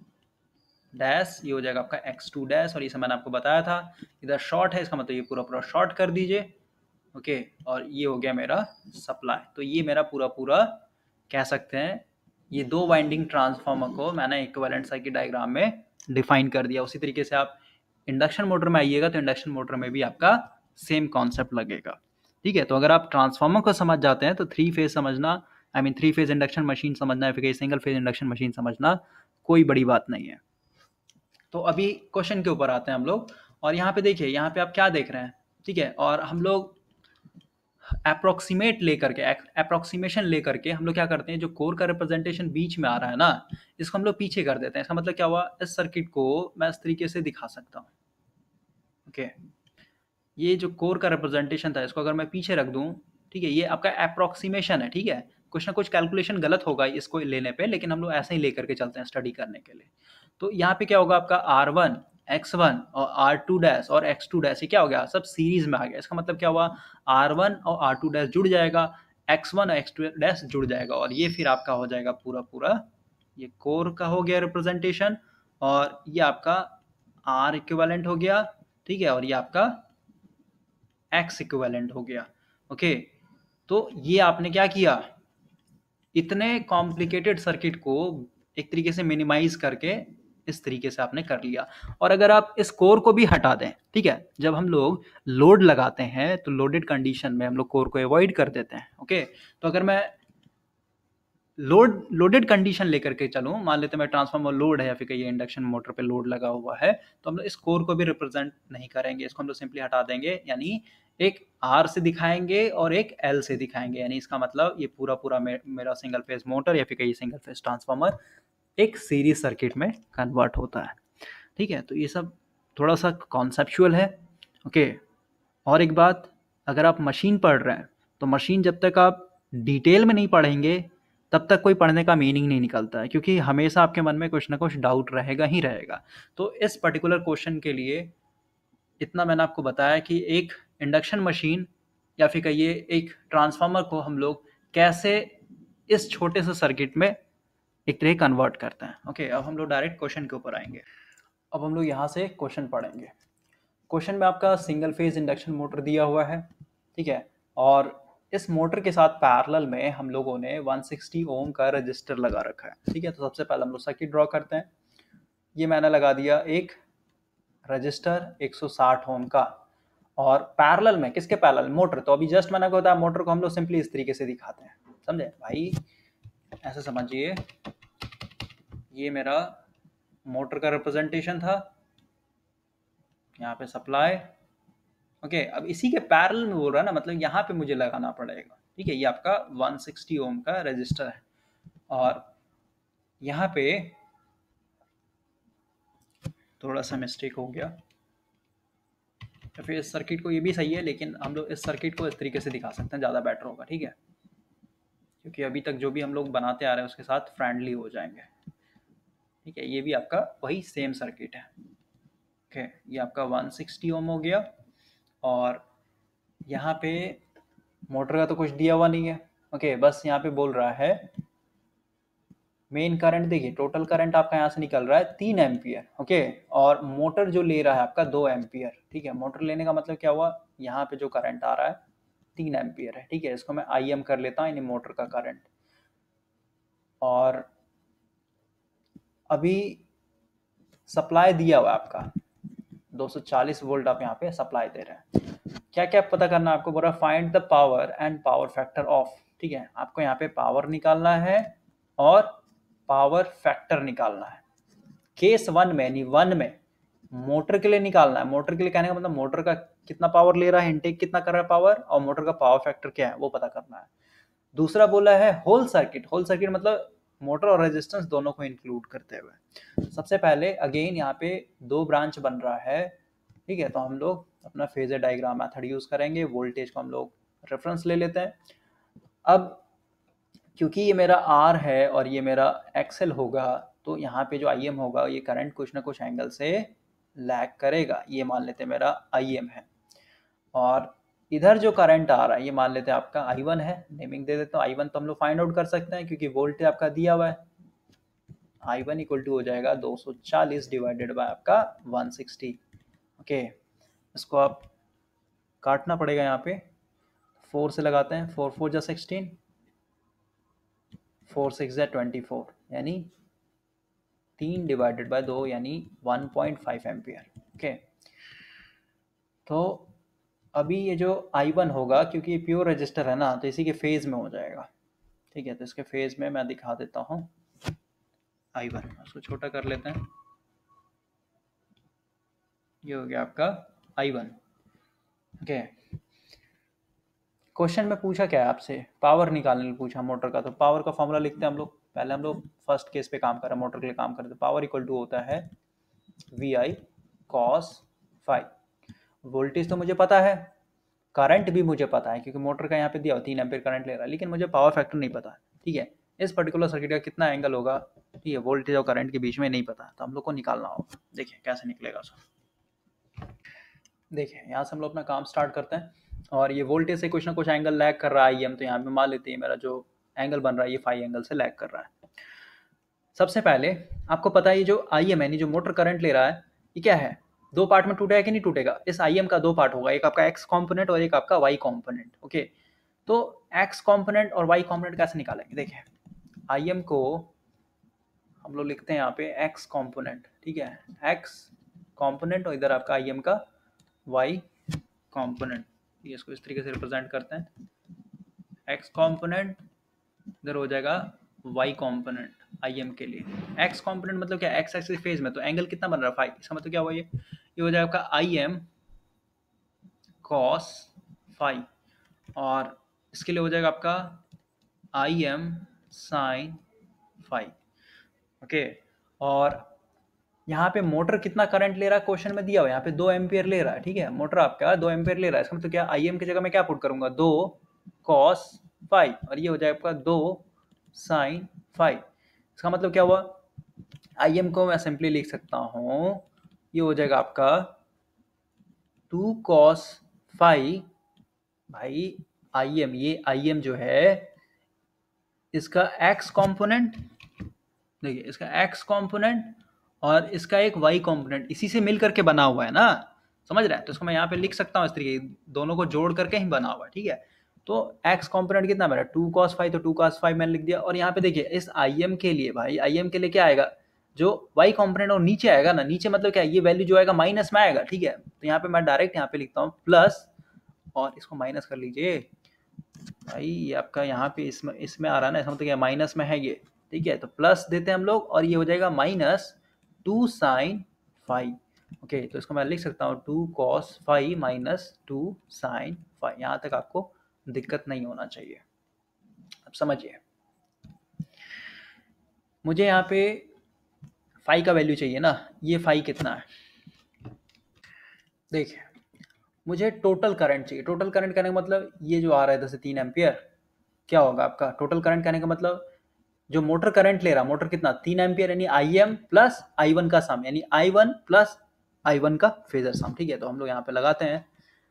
Speaker 1: डैश, ये हो जाएगा आपका एक्स टू डैश, और ये सब मैंने आपको बताया था। इधर शॉर्ट है, इसका मतलब ये पूरा पूरा शॉर्ट कर दीजिए, ओके। और ये हो गया मेरा सप्लाई। तो ये मेरा पूरा पूरा कह सकते हैं ये दो वाइंडिंग ट्रांसफार्मर को मैंने इक्विवेलेंट सर्किट डायग्राम में डिफाइन कर दिया। उसी तरीके से आप इंडक्शन मोटर में आइएगा तो इंडक्शन मोटर में भी आपका सेम कॉन्सेप्ट लगेगा, ठीक है। तो अगर आप ट्रांसफार्मर को समझ जाते हैं तो थ्री फेज समझना, I mean three phase induction machine समझना है, फिर सिंगल फेज इंडक्शन मशीन समझना कोई बड़ी बात नहीं है। तो अभी क्वेश्चन के ऊपर आते हैं हम लोग, और यहाँ पे देखिए, यहाँ पे आप क्या देख रहे हैं, ठीक है। और हम लोग अप्रोक्सीमेट लेकर के अप्रोक्सीमेशन लेकर के हम लोग क्या करते हैं, जो कोर का रिप्रेजेंटेशन बीच में आ रहा है ना, इसको हम लोग पीछे कर देते हैं। इसका मतलब क्या हुआ, इस सर्किट को मैं इस तरीके से दिखा सकता हूँ, ओके। ये जो कोर का रिप्रेजेंटेशन था इसको अगर मैं पीछे रख दूं, ठीक है, ये आपका अप्रोक्सीमेशन है, ठीक है। कुछ ना कुछ कैलकुलेशन गलत होगा इसको लेने पे, लेकिन हम लोग ऐसे ही लेकर के चलते हैं स्टडी करने के लिए। तो यहाँ पे क्या होगा आपका आर वन एक्स वन और आर टू डैश और एक्स टू डैश, ये क्या हो गया, सब सीरीज में आ गया। इसका मतलब क्या हुआ, आर वन और आर टू डैश जुड़ जाएगा, एक्स वन और एक्स टू डैश जुड़ जाएगा, और ये फिर आपका हो जाएगा पूरा पूरा ये कोर का हो गया रिप्रेजेंटेशन, और ये आपका आर इक्विवेलेंट हो गया, ठीक है, और ये आपका एक्स इक्विवेलेंट हो गया, ओके। तो ये आपने क्या किया, इतने कॉम्प्लिकेटेड सर्किट को एक तरीके से मिनिमाइज करके इस तरीके से आपने कर लिया। और अगर आप इस कोर को भी हटा दें, ठीक है, जब हम लोग लोड लगाते हैं तो लोडेड कंडीशन में हम लोग कोर को अवॉइड कर देते हैं, ओके। तो अगर मैं लोड लोडेड कंडीशन लेकर के चलूँ, मान लेते हैं मैं ट्रांसफार्मर लोड है या फिर कहीं इंडक्शन मोटर पे लोड लगा हुआ है, तो हम लोग इस कोर को भी रिप्रेजेंट नहीं करेंगे, इसको हम लोग सिंपली हटा देंगे, यानी एक आर से दिखाएंगे और एक एल से दिखाएंगे। यानी इसका मतलब ये पूरा पूरा मे, मेरा सिंगल फेज मोटर या फिर कहीं सिंगल फेज ट्रांसफार्मर एक सीरीज सर्किट में कन्वर्ट होता है, ठीक है। तो ये सब थोड़ा सा कॉन्सेप्चुअल है, ओके। और एक बात, अगर आप मशीन पढ़ रहे हैं तो मशीन जब तक आप डिटेल में नहीं पढ़ेंगे तब तक कोई पढ़ने का मीनिंग नहीं निकलता है, क्योंकि हमेशा आपके मन में कुछ ना कुछ डाउट रहेगा ही रहेगा। तो इस पर्टिकुलर क्वेश्चन के लिए इतना मैंने आपको बताया कि एक इंडक्शन मशीन या फिर कहिए एक ट्रांसफार्मर को हम लोग कैसे इस छोटे से सर्किट में एक तरह कन्वर्ट करते हैं, ओके। अब हम लोग डायरेक्ट क्वेश्चन के ऊपर आएंगे। अब हम लोग यहाँ से क्वेश्चन पढ़ेंगे। क्वेश्चन में आपका सिंगल फेज इंडक्शन मोटर दिया हुआ है, ठीक है, और इस मोटर के साथ पैरेलल में हम लोगों ने वन सिक्सटी ओम का रजिस्टर लगा रखा है, ठीक है। तो सबसे पहले हम लोग सर्किट ड्रॉ करते हैं। ये मैंने लगा दिया एक रजिस्टर एक सौ साठ ओम का, और पैरेलल में किसके पैरेलल, मोटर। तो अभी जस्ट मैंने बताया मोटर को हम लोग सिंपली इस तरीके से दिखाते हैं, समझे भाई, ऐसे समझिए। ये मेरा मोटर का रिप्रेजेंटेशन था, यहाँ पे सप्लाई, ओके। अब इसी के पैरेलल में बोल रहा है ना, मतलब यहाँ पे मुझे लगाना पड़ेगा, ठीक है। ये आपका वन सिक्सटी ओम का रेजिस्टर है और यहाँ पे थोड़ा सा मिस्टेक हो गया, तो फिर इस सर्किट को, ये भी सही है लेकिन हम लोग इस सर्किट को इस तरीके से दिखा सकते हैं, ज़्यादा बेटर होगा, ठीक है, क्योंकि अभी तक जो भी हम लोग बनाते आ रहे हैं उसके साथ फ्रेंडली हो जाएंगे, ठीक है। ये भी आपका वही सेम सर्किट है, ओके। ये आपका वन सिक्सटी ओम हो गया और यहाँ पे मोटर का तो कुछ दिया हुआ नहीं है, ओके। बस यहाँ पे बोल रहा है मेन करंट, देखिए टोटल करंट आपका यहाँ से निकल रहा है तीन एम्पियर, ओके। और मोटर जो ले रहा है आपका दो एम्पियर, ठीक है। मोटर लेने का मतलब क्या हुआ, यहाँ पे जो करंट आ रहा है तीन एम्पियर है, ठीक है। इसको मैं आई एम कर लेता हूँ, यानी मोटर का करंट। और अभी सप्लाई दिया हुआ है आपका दो सौ चालीस वोल्ट, आप यहाँ पे सप्लाई दे रहे हैं। क्या क्या पता करना है आपको, बोला find the power and power factor of, ठीक है। आपको यहाँ पे पावर निकालना है और पावर फैक्टर निकालना है। केस वन में, यानी वन में मोटर के लिए निकालना है। मोटर के लिए कहने का मतलब मोटर का कितना पावर ले रहा है, इनटेक कितना कर रहा है पावर, और मोटर का पावर फैक्टर क्या है वो पता करना है। दूसरा बोला है होल सर्किट। होल सर्किट मतलब मोटर और रेजिस्टेंस दोनों को इंक्लूड करते हुए। सबसे पहले अगेन यहाँ पे दो ब्रांच बन रहा है, ठीक है। तो हम लोग अपना फेजर डायग्राम मेथड यूज करेंगे। वोल्टेज को हम लोग रेफरेंस ले लेते हैं। अब क्योंकि ये मेरा आर है और ये मेरा एक्सएल होगा, तो यहाँ पे जो आई एम होगा ये करंट कुछ ना कुछ एंगल से लैग करेगा। ये मान लेते हैं मेरा आई एम है, और इधर जो करंट आ रहा है ये मान लेते हैं आपका आई वन है। नेमिंग दे देता हूँ आई वन, तो हम लोग फाइंड आउट कर सकते हैं क्योंकि वोल्टेज आपका दिया हुआ है। आई वन इक्वल टू हो जाएगा दो सौ चालीस डिवाइडेड बाय आपका वन सिक्सटी, ओके। इसको आप काटना पड़ेगा, यहाँ पे फोर से लगाते हैं, फोर फोर जा सिक्सटीन, फोर सिक्स जा ट्वेंटी फोर, यानी तीन डिवाइडेड बाय दो यानी one point five ampere, okay. तो अभी ये जो आई वन होगा, क्योंकि ये प्योर रजिस्टर है ना, तो इसी के फेज में हो जाएगा, ठीक है। तो इसके फेज में मैं दिखा देता हूँ आई वन, उसको छोटा कर लेते हैं। ये हो गया आपका आई वन, ओके। क्वेश्चन में पूछा क्या है आपसे, पावर निकालने के लिए पूछा मोटर का। तो पावर का फॉर्मूला लिखते हैं हम लोग। पहले हम लोग फर्स्ट केस पे काम कर रहे हैं, मोटर के लिए काम कर रहे हैं। पावर इक्वल टू होता है V I cos phi. Voltage तो मुझे पता है, करंट भी मुझे पता है क्योंकि मोटर का यहाँ पे दिया तीन एम्पियर करंट ले रहा है, लेकिन मुझे पावर फैक्टर नहीं पता है, ठीक है। इस पर्टिकुलर सर्किट का कितना एंगल होगा, ठीक है, वोल्टेज और करंट के बीच में नहीं पता, तो हम लोग को निकालना होगा। देखिए कैसे निकलेगा सर। देखिए यहाँ से हम लोग अपना काम स्टार्ट करते हैं, और ये वोल्टेज से कुछ ना कुछ एंगल लैग कर रहा है आई एम, तो यहाँ पे मान लेते हैं मेरा जो एंगल बन रहा है ये फाइव एंगल से लैग कर रहा है। सबसे पहले आपको पता है ये जो आई एम यानी जो मोटर करंट ले रहा है ये क्या है, दो पार्ट में टूटेगा कि नहीं टूटेगा। इस आई एम का दो पार्ट होगा, एक आपका एक्स कॉम्पोनेंट और एक आपका वाई कॉम्पोनेंट, ओके। तो एक्स कॉम्पोनेंट और वाई कॉम्पोनेंट कैसे निकालेंगे, देखिए आई एम को हम लोग लिखते हैं यहाँ पे एक्स कॉम्पोनेंट, ठीक है, एक्स कॉम्पोनेंट, और इधर आपका आई एम का वाई कॉम्पोनेंट। ये इसको इस तरीके से रिप्रेजेंट करते हैं, एक्स कॉम्पोनेंट इधर हो जाएगा वाई कॉम्पोनेंट आई एम के लिए। एक्स कॉम्पोनेंट मतलब क्या, एक्स एक्सिस फेज में, तो एंगल कितना बन रहा है फाइव, इसका मतलब क्या हुआ, ये ये हो जाएगा आपका आई एम कॉस फाइव, और इसके लिए हो जाएगा आपका I M sine phi, okay. और यहाँ पे मोटर कितना करंट ले रहा है क्वेश्चन में दिया हुआ है, यहाँ पे दो एम्पियर ले रहा है, ठीक है। मोटर आपका दो एम्पियर ले रहा है, इसका मतलब क्या, आई एम की जगह मैं क्या पुट करूंगा, दो कॉस फाइव, और ये हो जाएगा आपका दो साइन फाइव। इसका मतलब क्या हुआ, आई एम को मैं सिंपली लिख सकता हूँ, ये हो जाएगा आपका टू कॉस फाइव, भाई आई एम, ये आई एम जो है इसका एक्स कॉम्पोनेंट, देखिए इसका एक्स कॉम्पोनेंट और इसका एक वाई कॉम्पोनेंट इसी से मिल करके बना हुआ है ना, समझ रहे हैं। तो इसको मैं यहाँ पे लिख सकता हूँ इस तरीके, दोनों को जोड़ करके ही बना हुआ है, ठीक है। तो एक्स कॉम्पोनेंट कितना मेरा टू कॉस फाइव, तो टू कॉस फाइव मैंने लिख दिया। और यहाँ पे देखिए इस आई एम के लिए, भाई आई एम के लिए क्या आएगा, जो वाई कॉम्पोनेंट और नीचे आएगा ना, नीचे मतलब क्या, ये वैल्यू जो आएगा माइनस में आएगा, ठीक है। तो यहाँ पे मैं डायरेक्ट यहाँ पे लिखता हूँ प्लस, और इसको माइनस कर लीजिए भाई, ये आपका यहाँ पे इसमें इसमें आ रहा है ना, इसका मतलब क्या माइनस में है ये, ठीक है। तो प्लस देते हैं हम लोग, और ये हो जाएगा minus two sine phi, okay तो इसको मैं लिख सकता हूँ two cos phi minus two sine phi. यहाँ तक आपको दिक्कत नहीं होना चाहिए। अब समझिए, मुझे यहाँ पे फाइव का वैल्यू चाहिए ना, ये फाइव कितना है? देखिए, मुझे टोटल करंट चाहिए। टोटल करंट कहने का मतलब ये जो आ रहा है दस से तीन एम्पियर, क्या होगा आपका टोटल करंट कहने का मतलब जो मोटर करंट ले रहा, मोटर कितना तीन एम्पियर, यानी I M plus I one का सम, यानी I one plus I one का फेजर सम। ठीक है, तो हम लोग यहाँ पे लगाते हैं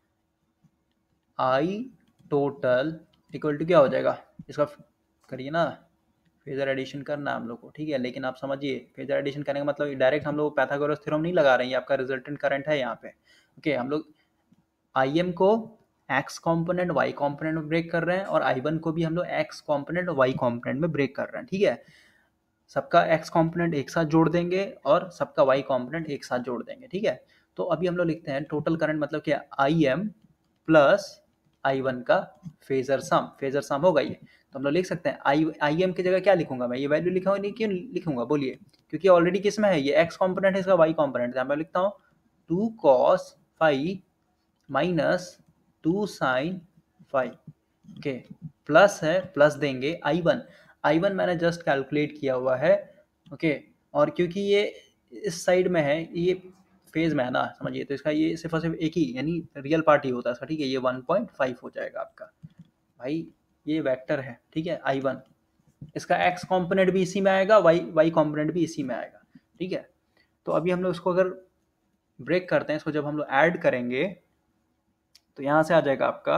Speaker 1: आई टोटल इक्वल टू क्या हो जाएगा, इसका करिए ना, फेजर एडिशन करना है हम लोग को। ठीक है, लेकिन आप समझिए फेजर एडिशन करने का मतलब डायरेक्ट हम लोग पैथागोरस थ्योरम नहीं लगा रहे हैं, ये आपका रिजल्टेंट करंट है यहाँ पे। ओके, हम लोग आई एम को एक्स कॉम्पोनेंट वाई कॉम्पोनेंट में ब्रेक कर रहे हैं और आई वन को भी हम लोग एक्स कॉम्पोनेंट वाई कॉम्पोनेंट में ब्रेक कर रहे हैं। ठीक है, सबका एक्स कॉम्पोनेंट एक साथ जोड़ देंगे और सबका वाई कॉम्पोनेंट एक साथ जोड़ देंगे। ठीक है, तो अभी हम लोग लिखते हैं टोटल करंट मतलब क्या, I M plus I one का फेजर सम। फेजर सम होगा ये, तो हम लोग लिख सकते हैं आई आई एम की जगह क्या लिखूंगा मैं, ये वैल्यू लिखा नहीं, क्यों लिखूंगा बोलिए, क्योंकि ऑलरेडी किस में है, ये एक्स कॉम्पोनेंट है, इसका वाई कॉम्पोनेंट है। मैं लिखता हूँ two cos phi minus two sine phi. Okay, plus है, प्लस देंगे आई वन। आई वन मैंने जस्ट कैलकुलेट किया हुआ है। ओके, और क्योंकि ये इस साइड में है, ये फेज में है ना, समझिए, तो इसका ये सिर्फ और सिर्फ एक ही यानी रियल पार्ट ही होता है इसका। ठीक है, ये वन पॉइंट फाइव हो जाएगा आपका। भाई ये वेक्टर है, ठीक है, आई वन, इसका एक्स कॉम्पोनेंट भी इसी में आएगा, वाई वाई कॉम्पोनेंट भी इसी में आएगा। ठीक है, तो अभी हम लोग इसको अगर ब्रेक करते हैं, इसको जब हम लोग ऐड करेंगे तो यहाँ से आ जाएगा आपका,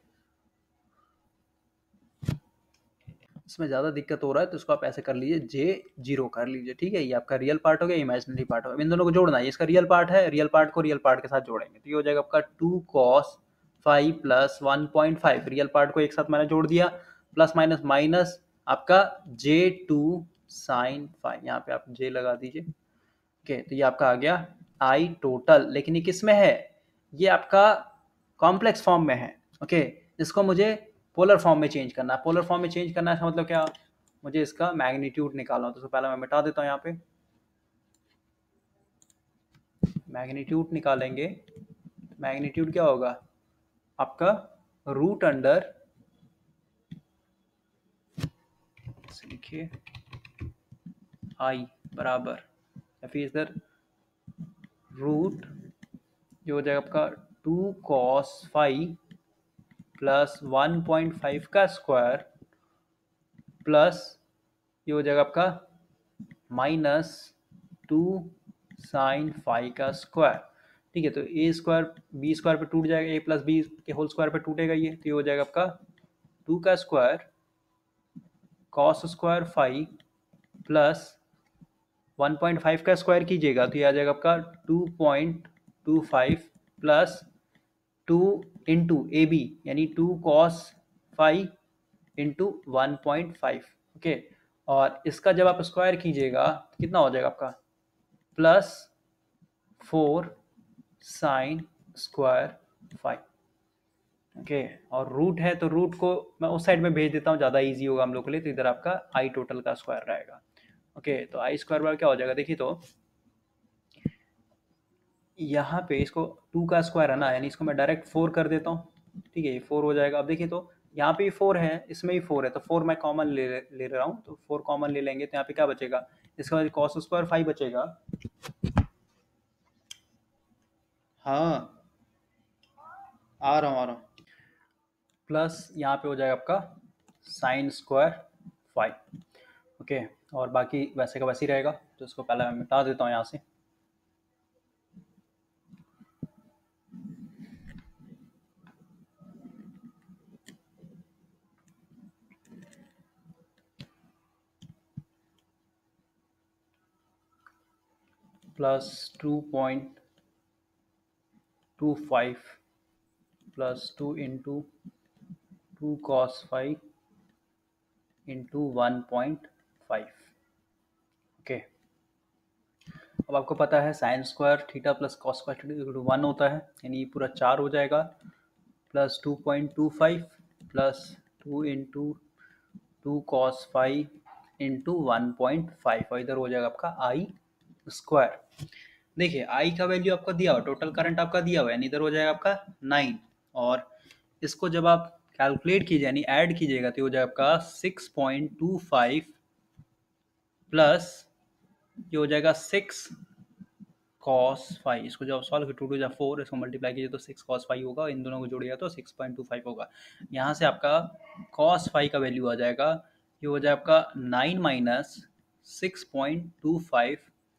Speaker 1: इसमें ज़्यादा दिक्कत हो रहा है तो इसको आप ऐसे कर लीजिए, जे जीरो कर लीजिए। ठीक है, ये आपका रियल पार्ट हो गया, इमेजिनरी पार्ट हो गया, इन दोनों को जोड़ना है। इसका रियल पार्ट है, रियल पार्ट को रियल पार्ट के साथ जोड़ेंगे तो ये हो जाएगा आपका two cos phi plus one point five. Real part को एक साथ मैंने जोड़ दिया, प्लस माइनस माइनस आपका जे टू साइन फाइव, यहाँ पे आप जे लगा दीजिए। ओके, तो ये आपका आ गया आई टोटल, लेकिन ये किस में है, ये आपका कॉम्प्लेक्स फॉर्म में है। ओके, इसको मुझे पोलर फॉर्म में चेंज करना है। पोलर फॉर्म में चेंज करना है मतलब क्या, मुझे इसका मैग्नीट्यूड निकालना हो, तो पहले मैं मिटा देता हूँ यहाँ पे, मैग्नीट्यूड निकालेंगे। मैग्नीट्यूड क्या होगा आपका, रूट अंडर, लिखिए आई बराबर, या फिर इधर रूट, जो हो जाएगा आपका two cos phi plus one point five का स्क्वायर प्लस ये हो जाएगा आपका माइनस टू साइन फाइव का स्क्वायर। ठीक है, तो ए स्क्वायर बी स्क्वायर पे टूट जाएगा, ए प्लस बी के होल स्क्वायर पे टूटेगा ये, तो ये हो जाएगा आपका टू का square cos square phi plus one point five का स्क्वायर कीजिएगा तो ये आ जाएगा आपका two point two five plus two into A B, यानी two cos phi into one point five. Okay, और इसका जब आप स्क्वायर कीजिएगा कितना हो जाएगा आपका, plus four sine square phi. Okay, और रूट है तो रूट को मैं उस साइड में भेज देता हूँ, ज़्यादा इजी होगा हम लोग के लिए, तो इधर आपका आई टोटल का स्क्वायर रहेगा। ओके, तो आई स्क्वायर बार क्या हो जाएगा, देखिए तो यहाँ पे इसको टू का स्क्वायर है ना, यानी इसको मैं डायरेक्ट फोर कर देता हूँ। ठीक है, ये फोर हो जाएगा। अब देखिए तो यहाँ पे फोर है, इसमें भी फोर है, तो फोर मैं कॉमन ले ले रहा हूँ, तो फोर कॉमन ले लेंगे तो यहाँ पे क्या बचेगा, इसके बाद कॉस स्क्वायर फाइव बचेगा। हाँ, आ रहा हूँ आ रहा हूँ प्लस यहाँ पे हो जाएगा आपका साइन स्क्वायर फाइव। ओके, और बाकी वैसे का वैसे ही रहेगा, तो इसको पहले मैं मिटा देता हूँ यहाँ से। Plus two point two five plus two into two cos phi into one point five. Okay, अब आपको पता है sine square theta plus cos square theta one होता है, यानी ये पूरा चार हो जाएगा, plus two point two five plus two into two cos phi into one point five, और इधर हो जाएगा आपका आई स्क्वायर। देखिए आई का वैल्यू आपको दिया हुआ, टोटल करंट आपका दिया हुआ है, इधर हो जाएगा आपका नाइन, और इसको जब आप कैलकुलेट कीजिए यानी ऐड कीजिएगा तो हो जाएगा आपका six point two five plus ये हो जाएगा सिक्स कॉस फाइव। इसको जब सॉल्व टू टू जा फोर, इसको मल्टीप्लाई कीजिए तो सिक्स कॉस फाइव होगा, इन दोनों को जोड़िएगा तो सिक्स पॉइंट टू फाइव होगा। यहाँ से आपका कॉस फाइव का वैल्यू आ जाएगा, ये हो जाएगा आपका nine minus six point two five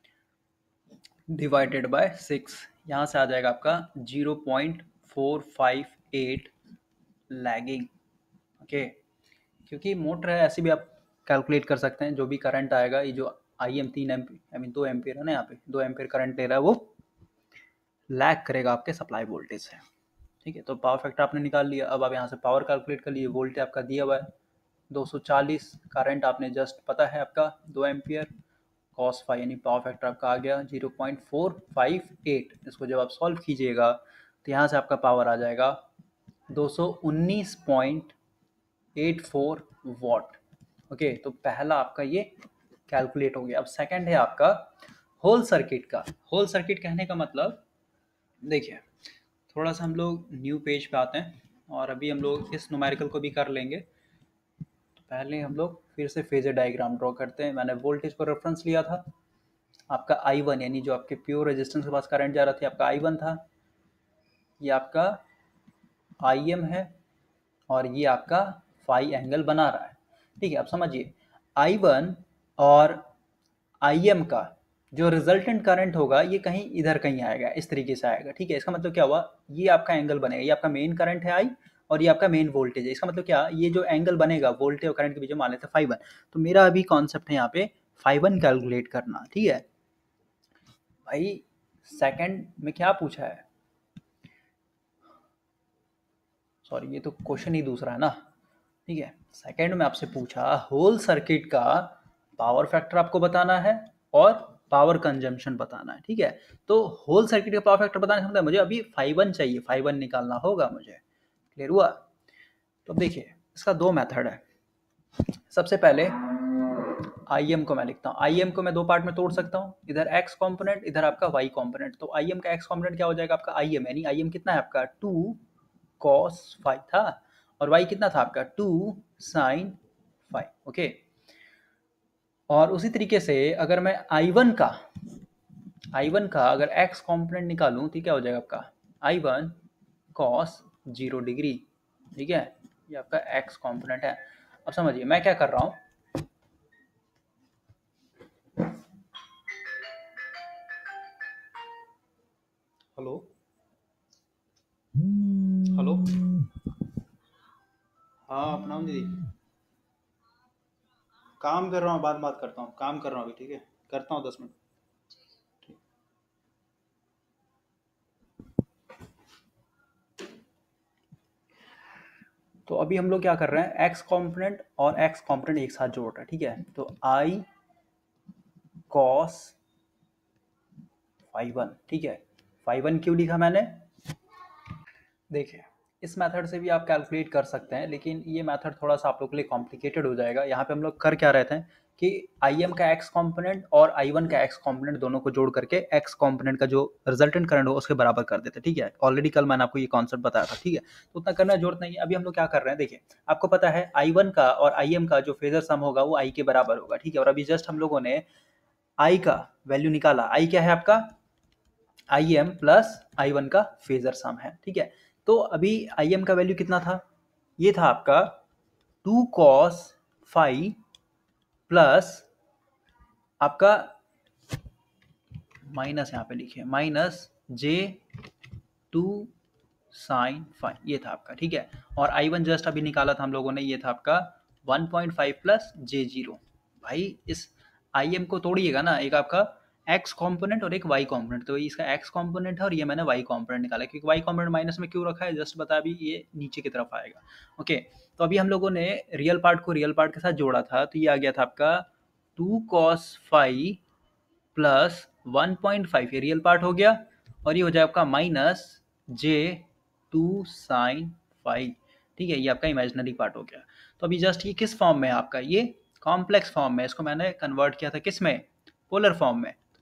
Speaker 1: divided by six, यहाँ से आ जाएगा आपका zero point four five eight lagging. Okay, क्योंकि मोटर है ऐसे भी आप कैलकुलेट कर सकते हैं, जो भी करंट आएगा, ये जो आई एम तीन एम्पियर आई मीन दो एम्पियर है ना, यहाँ पे दो एम्पियर करंट ले रहा है, वो लैग करेगा आपके सप्लाई वोल्टेज से। ठीक है, तो पावर फैक्टर आपने निकाल लिया। अब आप यहाँ से पावर कैलकुलेट कर लीजिए, वोल्टेज आपका दिया हुआ है दो सौ चालीस, करंट आपने जस्ट पता है आपका दो एम्पियर, कॉस फाइव यानी पावर फैक्टर आपका आ गया zero point four five eight. इसको जब आप सॉल्व कीजिएगा तो यहाँ से आपका पावर आ जाएगा दो सौ उन्नीस point eight four watt. Okay, तो पहला आपका ये कैलकुलेट हो गया। अब सेकंड है आपका होल सर्किट का। होल सर्किट कहने का मतलब देखिए, थोड़ा सा हम लोग न्यू पेज पे आते हैं और अभी हम लोग इस न्यूमेरिकल को भी कर लेंगे। तो पहले हम लोग फिर से फेजर डायग्राम ड्रॉ करते हैं। मैंने वोल्टेज को रेफरेंस लिया था, आपका आई वन यानी जो आपके प्योर रेजिस्टेंस के पास करंट जा रहा था आपका आई वन था, ये आपका आई एम है और ये आपका फाई एंगल बना रहा है। ठीक है, अब समझिए आई वन और आई एम का जो रिजल्टेंट करंट होगा ये कहीं इधर कहीं आएगा, इस तरीके से आएगा। ठीक है, इसका मतलब क्या हुआ, ये आपका एंगल बनेगा, ये आपका मेन करंट है आई और ये आपका मेन वोल्टेज है। इसका मतलब क्या, ये जो एंगल बनेगा वोल्टेज और करंट के बीच में मान लेते हैं फाइव वन। तो मेरा अभी कॉन्सेप्ट है यहाँ पे फाइव वन कैलकुलेट करना। ठीक है भाई, सेकंड में क्या पूछा है, सॉरी ये तो क्वेश्चन ही दूसरा है ना। ठीक है, सेकंड में आपसे पूछा होल सर्किट का पावर फैक्टर आपको बताना है और पावर कंजम्पशन बताना है। ठीक है, तो होल सर्किट का पावर फैक्टर बताने का मतलब मुझे अभी फाइव वन चाहिए, फाइव वन निकालना होगा मुझे। क्लियर हुआ? तो देखिए इसका दो मेथड है। सबसे पहले आई एम को मैं लिखता हूँ, आई एम को मैं दो पार्ट में तोड़ सकता हूँ, इधर एक्स कॉम्पोनेंट इधर आपका वाई कॉम्पोनेंट। तो आई एम का एक्स कॉम्पोनेंट क्या हो जाएगा आपका आई एम, यानी आई एम कितना है आपका टू कॉस फाइव था और वाई कितना था आपका टू साइन फाइव। ओके, और उसी तरीके से अगर मैं आई वन का आई वन का अगर x कॉम्पोनेंट निकालूं तो क्या हो जाएगा आपका I one cos zero degree. ठीक है, ये आपका x कॉम्पोनेंट है। अब समझिए मैं क्या कर रहा हूं, हेलो हेलो, हाँ अपनाओ दीदी, काम कर रहा हूँ, बाद बात करता हूँ, काम कर रहा हूँ अभी। ठीक है, करता हूँ दस मिनट। तो अभी हम लोग क्या कर रहे हैं, x कॉम्पोनेंट और x कॉम्पोनेंट एक साथ जोड़ रहे हैं। ठीक है, तो आई कॉस फाइव वन। ठीक है, फाइव वन क्यों लिखा मैंने, देखिए इस मेथड से भी आप कैलकुलेट कर सकते हैं, लेकिन ये मेथड थोड़ा सा आप लोग के लिए कॉम्प्लिकेटेड हो जाएगा। यहाँ पे हम लोग कर क्या रहते हैं कि आई एम का एक्स कॉम्पोनेंट और आई वन का एक्स कॉम्पोनेंट दोनों को जोड़ करके एक्स कॉम्पोनेंट का जो रिजल्टेंट करंट हो उसके बराबर कर देते हैं। ठीक है, ऑलरेडी कल मैंने आपको ये कॉन्सेप्ट बताया था। ठीक है, तो उतना करना जरूरत नहीं है। अभी हम लोग क्या कर रहे हैं, देखिए आपको पता है आई वन का और आई एम का जो फेजर सम होगा वो आई के बराबर होगा। ठीक है, और अभी जस्ट हम लोगों ने आई का वैल्यू निकाला, आई क्या है आपका I M plus I one का फेजर सम है। ठीक है, तो अभी आई एम का वैल्यू कितना था, ये था आपका टू कॉस फाइव प्लस आपका माइनस यहाँ पे लिखिए minus J two sine phi, ये था आपका। ठीक है, और आई वन जस्ट अभी निकाला था हम लोगों ने, ये था आपका one point five plus J zero. भाई इस आई एम को तोड़िएगा ना, एक आपका x कॉम्पोनेंट और एक y कॉम्पोनेंट, तो इसका x कॉम्पोनेंट है और ये मैंने y कॉम्पोनेंट निकाला, क्योंकि y कॉम्पोनेंट माइनस में क्यों रखा है जस्ट बता, अभी ये नीचे की तरफ आएगा। ओके, तो अभी हम लोगों ने रियल पार्ट को रियल पार्ट के साथ जोड़ा था, तो ये आ गया था आपका two cos phi plus one point five, ये रियल पार्ट हो गया, और ये हो जाए आपका minus J two sine phi. ठीक है, ये आपका इमेजिनरी पार्ट हो गया। तो अभी जस्ट ये किस फॉर्म में है आपका, ये कॉम्प्लेक्स फॉर्म में, इसको मैंने कन्वर्ट किया था किस में, पोलर फॉर्म में।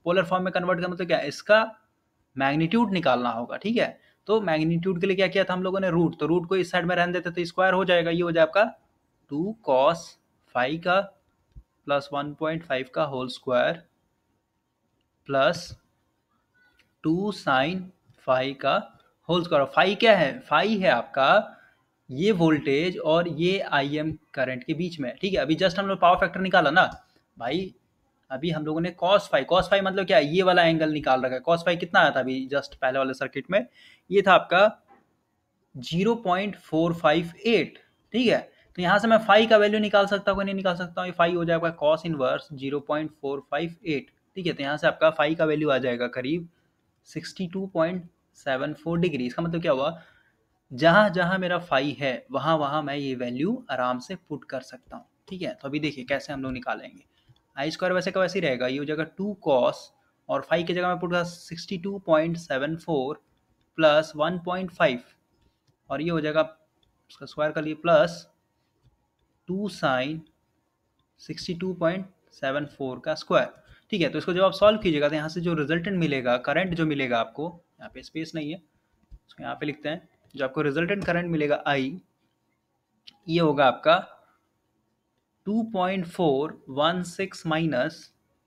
Speaker 1: पोलर फॉर्म में कन्वर्ट का मतलब क्या है, इसका मैग्नीट्यूड निकालना होगा, ठीक है। तो मैग्नीट्यूड के लिए क्या किया था हम लोगों ने, रूट, तो रूट को इस साइड में रहने देते तो स्क्वायर हो जाएगा, ये हो जाए आपका टू कॉस फाइव का प्लस वन पॉइंट फाइव का whole square plus two sine phi का होल स्क्वायर। फाइव क्या है, फाइव है आपका ये वोल्टेज और ये आई एम करंट के बीच में, ठीक है। अभी जस्ट हम लोग पावर फैक्टर निकाला ना भाई, अभी हम लोगों ने कॉस फाइव, कॉस फाइव मतलब क्या है, ये वाला एंगल निकाल रखा है। कॉस फाइव कितना आया था अभी जस्ट पहले वाले सर्किट में, ये था आपका zero point four five eight, ठीक है। तो यहाँ से मैं फाइव का वैल्यू निकाल सकता हूँ, नहीं निकाल सकता हूँ, ये फाइव हो जाएगा cos inverse zero point four five eight, ठीक है। तो यहाँ से आपका फाइव का वैल्यू आ जाएगा करीब sixty two point seven four degree. इसका मतलब क्या हुआ, जहाँ जहाँ मेरा फाइव है वहाँ वहाँ मैं ये वैल्यू आराम से पुट कर सकता हूँ, ठीक है। तो अभी देखिए कैसे हम लोग निकालेंगे। आई स्क्वायर वैसे का वैसे ही रहेगा, ये हो जाएगा टू कॉस और फाइव की जगह मैं पुट कर sixty two point seven four plus one point five और ये हो जाएगा उसका स्क्वायर कर लिए plus two sine sixty two point seven four का स्क्वायर, ठीक है। तो इसको जब आप सॉल्व कीजिएगा तो यहाँ से जो रिजल्टेंट मिलेगा, करंट जो मिलेगा आपको, यहाँ पे स्पेस नहीं है, इसको यहाँ पे लिखते हैं, जो आपको रिजल्टेंट करंट मिलेगा आई, ये होगा आपका two point four one six minus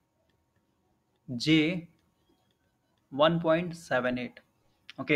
Speaker 1: J one point seven eight, okay.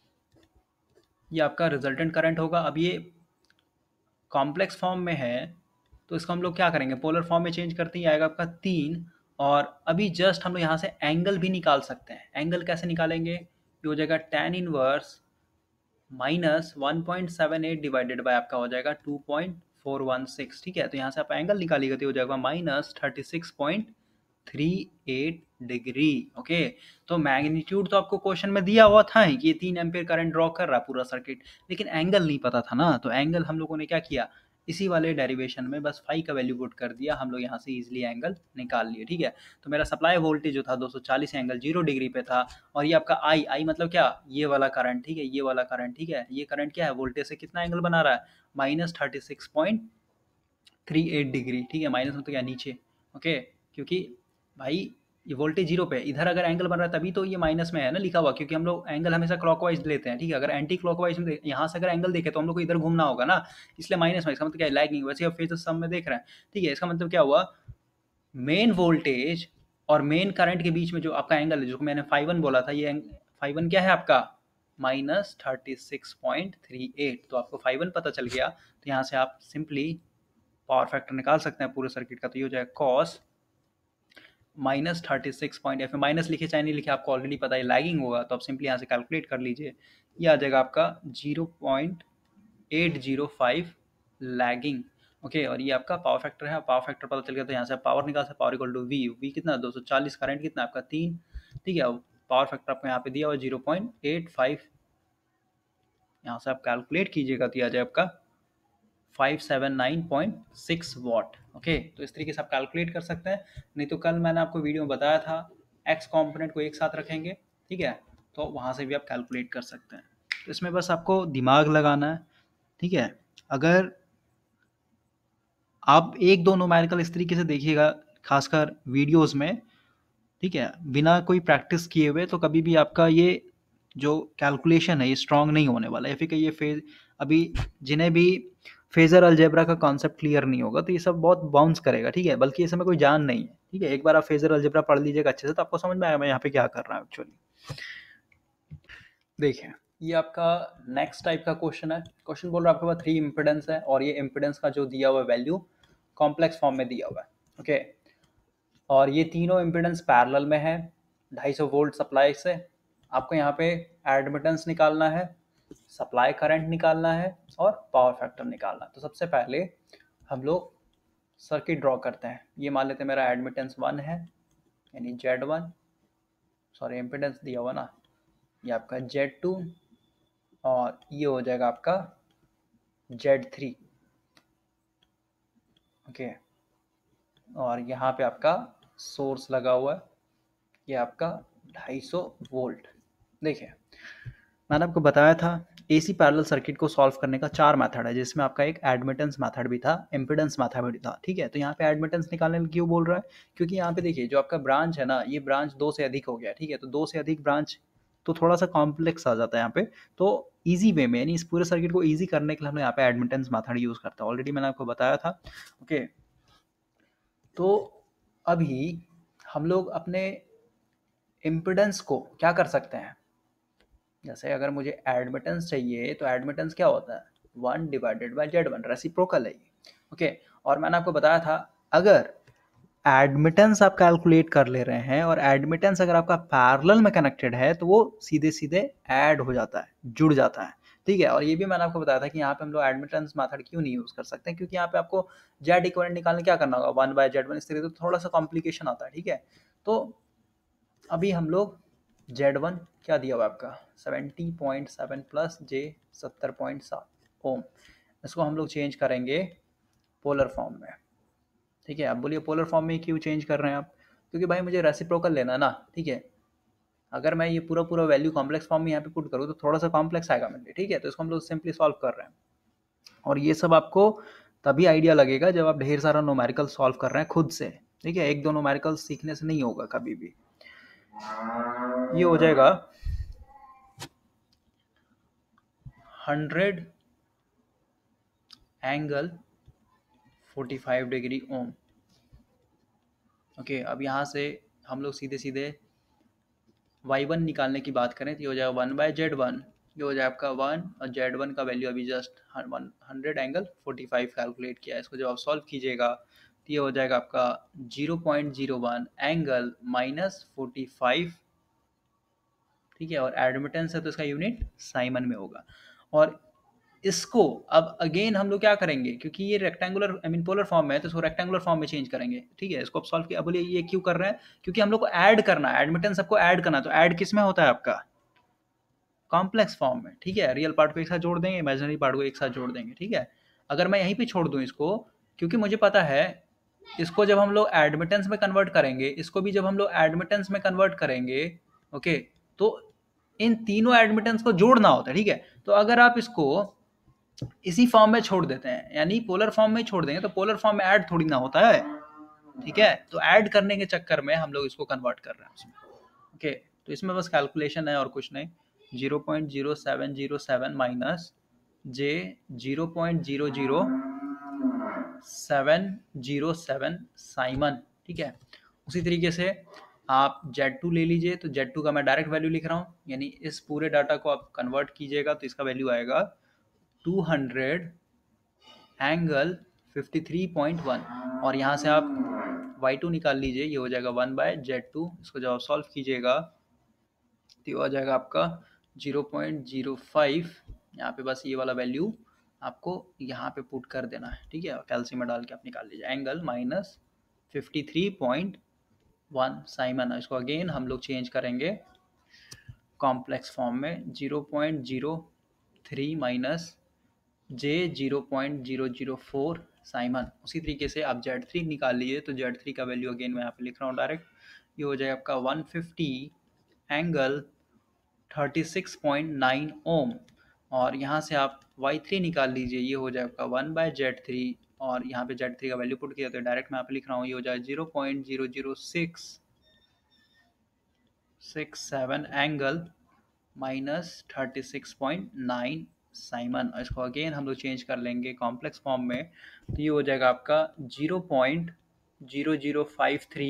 Speaker 1: ये आपका रिजल्टेंट करंट होगा। अब ये कॉम्प्लेक्स फॉर्म में है तो इसको हम लोग क्या करेंगे, पोलर फॉर्म में चेंज करते ही आएगा आपका तीन, और अभी जस्ट हम लोग यहाँ से एंगल भी निकाल सकते हैं। एंगल कैसे निकालेंगे, ये हो जाएगा ten inverse minus one point seven eight divided by आपका हो जाएगा two point four one six, ठीक है। तो यहाँ से आप एंगल निकालिएगा तो हो जाएगा minus thirty six point three eight degree, okay. तो मैग्नीट्यूड तो आपको क्वेश्चन में दिया हुआ था कि ये तीन एम्पियर करंट ड्रॉ कर रहा पूरा सर्किट, लेकिन एंगल नहीं पता था ना। तो एंगल हम लोगों ने क्या किया, इसी वाले डेरिवेशन में बस फाइव का वैल्यू पुट कर दिया, हम लोग यहाँ से इजीली एंगल निकाल लिए, ठीक है। तो मेरा सप्लाई वोल्टेज जो था दो सौ चालीस एंगल जीरो डिग्री पे था, और ये आपका आई, आई मतलब क्या, ये वाला करंट, ठीक है, ये वाला करंट, ठीक है। ये करंट क्या है, वोल्टेज से कितना एंगल बना रहा है, minus thirty six point three eight degree, ठीक है। माइनस में तो क्या नीचे, ओके, क्योंकि भाई ये वोल्टेज जीरो पे, इधर अगर एंगल बन रहा है तभी तो ये माइनस में है ना लिखा हुआ, क्योंकि हम लोग एंगल हमेशा क्लॉकवाइज लेते हैं, ठीक है। अगर एंटी क्लॉकवाइज में यहाँ से अगर एंगल देखे तो हम लोग को इधर घूमना होगा ना, इसलिए माइनस में। इसका मतलब क्या है, लैगिंग। वैसे आप फेजर सम में देख रहे हैं, ठीक है। इसका मतलब क्या हुआ, मेन वोल्टेज और मेन करंट के बीच में जो आपका एंगल है, जो मैंने फाइव वन बोला था, ये फाइव वन क्या है आपका, minus thirty six point three eight. तो आपको फाइव वन पता चल गया, तो यहाँ से आप सिंपली पावर फैक्टर निकाल सकते हैं पूरे सर्किट का। तो ये हो जाएगा cos minus thirty six point, F minus लिखे चाहे नहीं लिखे आपको ऑलरेडी पता है लैगिंग होगा, तो आप सिंपली यहाँ से कैलकुलेट कर लीजिए, ये आ जाएगा आपका zero point eight zero five lagging, okay. और ये आपका पावर फैक्टर है, पावर फैक्टर पता चल गया तो यहाँ से पावर निकाल सकते, power equal to V, V कितना दो सौ चालीस, करंट कितना आपका तीन, ठीक है। पावर फैक्टर आपको यहाँ पे दिया हुआ जीरो पॉइंट एट फाइव, यहाँ से आप कैलकुलेट कीजिएगा तो आ जाए आपका five seven nine point six watt, okay. तो इस तरीके से आप कैलकुलेट कर सकते हैं। नहीं तो कल मैंने आपको वीडियो में बताया था एक्स कंपोनेंट को एक साथ रखेंगे, ठीक है, तो वहाँ से भी आप कैलकुलेट कर सकते हैं। तो इसमें बस आपको दिमाग लगाना है, ठीक है। अगर आप एक दो न्यूमेरिकल इस तरीके से देखिएगा खासकर वीडियोस में, ठीक है, बिना कोई प्रैक्टिस किए हुए, तो कभी भी आपका ये जो कैलकुलेशन है ये स्ट्रांग नहीं होने वाला है। फिर ये फेज, अभी जिन्हें भी फेजर अलजेब्रा का कॉन्सेप्ट क्लियर नहीं होगा तो ये सब बहुत बाउंस करेगा, ठीक है। बल्कि इसमें कोई जान नहीं है, ठीक है। एक बार आप फेजर अलजेब्रा पढ़ लीजिएगा अच्छे से तो आपको समझ में आएगा मैं यहाँ पे क्या कर रहा हूँ एक्चुअली। देखिए ये आपका नेक्स्ट टाइप का क्वेश्चन है। क्वेश्चन बोल रहा है आपके पास थ्री इम्पिडेंस है और ये इम्पिडेंस का जो दिया हुआ वैल्यू कॉम्प्लेक्स फॉर्म में दिया हुआ है, ओके। और ये तीनों इम्पिडेंस पैरेलल में है टू हंड्रेड वोल्ट सप्लाई से। आपको यहाँ पे एडमिटेंस निकालना है, सप्लाई करंट निकालना है और पावर फैक्टर निकालना है। तो सबसे पहले हम लोग सर्किट ड्रॉ करते हैं। ये मान लेते हैं मेरा एडमिटेंस वन है, यानी जेड वन, सॉरी इम्पिडेंस दिया हुआ ना, ये आपका जेड टू, और ये हो जाएगा आपका जेड थ्री, ओके। और यहाँ पे आपका सोर्स लगा हुआ है, ये आपका टू हंड्रेड वोल्ट। देखिए मैंने आपको बताया था एसी पैरेलल सर्किट को सॉल्व करने का चार मेथड है, जिसमें आपका एक एडमिटेंस मेथड भी था, इम्पीडेंस मेथड भी था, ठीक है। तो यहाँ पे एडमिटेंस निकालने के लिए क्यों बोल रहा है, क्योंकि यहाँ पे देखिए जो आपका ब्रांच है ना, ये ब्रांच दो से अधिक हो गया, ठीक है। तो दो से अधिक ब्रांच तो थोड़ा सा कॉम्प्लेक्स आ जाता है यहाँ पे, तो ईजी वे में, यानी इस पूरे सर्किट को ईजी करने के लिए हम यहाँ पे एडमिटेंस मेथड यूज करता है, ऑलरेडी मैंने आपको बताया था, ओके। तो अभी हम लोग अपने इम्पीडेंस को क्या कर सकते हैं, जैसे अगर मुझे एडमिटेंस चाहिए तो एडमिटेंस क्या होता है, one divided by Z one, reciprocal है ये, ओके। और मैंने आपको बताया था अगर एडमिटेंस आप कैलकुलेट कर ले रहे हैं और एडमिटेंस अगर आपका पैरेलल में कनेक्टेड है तो वो सीधे सीधे ऐड हो जाता है, जुड़ जाता है, ठीक है। और ये भी मैंने आपको बताया था कि यहाँ पे हम लोग एडमिटेंस मेथड क्यों नहीं यूज कर सकते, क्योंकि यहाँ पे आपको जेड इक्विवेलेंट निकालने क्या करना होगा, वन बाय जेड वन, इस तरीके तो थोड़ा सा कॉम्प्लिकेशन आता है, ठीक है। तो अभी हम लोग जेड वन क्या दिया हुआ आपका seventy point seven plus J सत्तर पॉइंट सात ओम, इसको हम लोग चेंज करेंगे पोलर फॉर्म में, ठीक है। अब बोलिए पोलर फॉर्म में क्यों चेंज कर रहे हैं आप, क्योंकि भाई मुझे रेसिप्रोकल लेना है ना, ठीक है। अगर मैं ये पूरा पूरा वैल्यू कॉम्प्लेक्स फॉर्म में यहाँ पे पुट करूँ तो थोड़ा सा कॉम्प्लेक्स आएगा मेरे लिए, ठीक है। तो इसको हम लोग सिंपली सॉल्व कर रहे हैं, और ये सब आपको तभी आइडिया लगेगा जब आप ढेर सारा न्यूमेरिकल सॉल्व कर रहे हैं खुद से, ठीक है। एक दो न्यूमेरिकल सीखने से नहीं होगा कभी भी। ये हो जाएगा hundred angle forty five degree ohm, okay. अब यहाँ से हम लोग सीधे सीधे वाई वन निकालने की बात करें तो ये हो जाएगा वन बाय जेड वन, ये हो जाएगा आपका वन, और जेड वन का वैल्यू अभी just one hundred angle forty five calculate किया है, इसको जब आप सॉल्व कीजिएगा तो ये हो जाएगा आपका zero point zero one angle minus forty five, ठीक है। और एडमिटेंस है तो इसका यूनिट साइमन में होगा। और इसको अब अगेन हम लोग क्या करेंगे, क्योंकि ये rectangular I mean polar form में है तो इसको रेक्टेंगुलर फॉर्म में चेंज करेंगे, ठीक है। इसको अब सॉल्व किया, बोलिए ये क्यों कर रहे हैं, क्योंकि हम लोग को ऐड करना है, एडमिटेंस सबको ऐड करना है, तो ऐड किस में होता है आपका कॉम्प्लेक्स फॉर्म में, ठीक है। रियल पार्ट को एक साथ जोड़ देंगे, इमेजिनरी पार्ट को एक साथ जोड़ देंगे, ठीक है। अगर मैं यहीं पे छोड़ दूं इसको, क्योंकि मुझे पता है इसको जब हम लोग एडमिटेंस में कन्वर्ट करेंगे, इसको भी जब हम लोग एडमिटेंस में कन्वर्ट करेंगे, ओके, तो इन तीनों एडमिटेंस को जोड़ना होता है, ठीक है। तो अगर आप इसको इसी फॉर्म में छोड़ देते हैं, यानी पोलर फॉर्म में छोड़ देंगे, तो पोलर फॉर्म में ऐड थोड़ी ना होता है, ठीक है। तो ऐड करने के चक्कर में हम लोग इसको कन्वर्ट कर रहे हैं उसमें, ओके। तो इसमें बस कैलकुलेशन है और कुछ नहीं, zero point zero seven zero seven minus J zero point zero zero seven zero seven siemens, ठीक है। उसी तरीके से आप जेड टू ले लीजिए, तो जेड टू का मैं डायरेक्ट वैल्यू लिख रहा हूँ, यानी इस पूरे डाटा को आप कन्वर्ट कीजिएगा तो इसका वैल्यू आएगा two hundred angle fifty three point one, और यहाँ से आप वाई टू निकाल लीजिए, ये हो जाएगा वन बाय जेड टू, इसको जब आप सॉल्व कीजिएगा तो ये हो जाएगा आपका जीरो पॉइंट जीरो फाइव, यहाँ पे बस ये वाला वैल्यू आपको यहाँ पे पुट कर देना है, ठीक है। कैल्शियम में डाल के आप निकाल लीजिए angle minus fifty three point one siemens. इसको अगेन हम लोग चेंज करेंगे कॉम्प्लेक्स फॉर्म में, zero point zero three minus J zero point zero zero four siemens. उसी तरीके से आप जेड थ्री निकाल लीजिए, तो जेड थ्री का वैल्यू अगेन मैं यहाँ पे लिख रहा हूँ डायरेक्ट, ये हो जाएगा आपका one fifty angle thirty six point nine ohm, और यहाँ से आप वाई थ्री निकाल लीजिए, ये हो जाएगा आपका वन बाय जेड थ्री, और यहाँ पे जेड थ्री का वैल्यू पुट किया तो डायरेक्ट मैं यहाँ पे लिख रहा हूँ, ये हो जाएगा zero point zero zero six six seven angle minus thirty six point nine siemens. और इसको अगेन हम लोग चेंज कर लेंगे कॉम्प्लेक्स फॉर्म में, तो ये हो जाएगा आपका zero point zero zero five three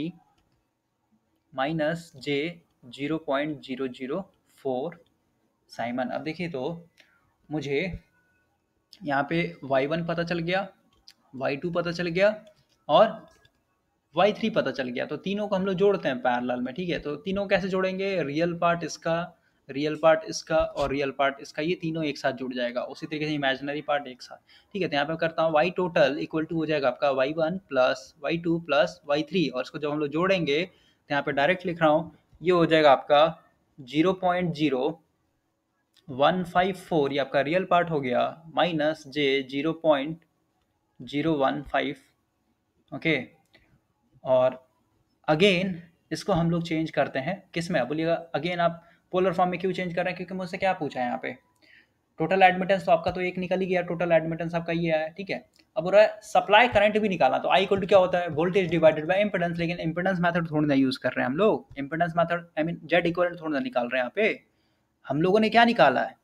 Speaker 1: minus J zero point zero zero four siemens. अब देखिए तो मुझे यहाँ पे वाई वन पता चल गया, वाई टू पता चल गया, और वाई थ्री पता चल गया, तो तीनों को हम लोग जोड़ते हैं पैरेलल में, ठीक है। तो तीनों कैसे जोड़ेंगे, रियल पार्ट इसका, रियल पार्ट इसका और रियल पार्ट इसका, ये तीनों एक साथ जुड़ जाएगा। उसी तरीके से इमेजिनरी पार्ट एक साथ, ठीक है। तो यहाँ पे करता हूँ वाई टोटल इक्वल टू हो जाएगा आपका Y one plus Y two plus Y three, और इसको जब हम लोग जोड़ेंगे तो यहाँ पे डायरेक्ट लिख रहा हूँ, ये हो जाएगा आपका zero point zero one five four, ये आपका रियल पार्ट हो गया, minus J zero point zero one five, okay. और अगेन इसको हम लोग चेंज करते हैं किस में, बोलिएगा अगेन आप पोलर फॉर्म में क्यों चेंज कर रहे हैं, क्योंकि मुझसे क्या पूछा है यहाँ पे, टोटल एडमिटेंस तो आपका तो एक निकल ही गया, टोटल एडमिटेंस आपका ये है, ठीक है। अब बोल रहा है सप्लाई करंट भी निकालना, तो आई इक्वल टू क्या होता है, वोल्टेज डिवाइडेड बाय इंपेडेंस, लेकिन इंपेडेंस मेथड थोड़ी ना यूज कर रहे हैं हम लोग, impedance method I mean Z equivalent थोड़ी ना निकाल रहे हैं यहाँ पे, हम लोगों ने क्या निकाला है,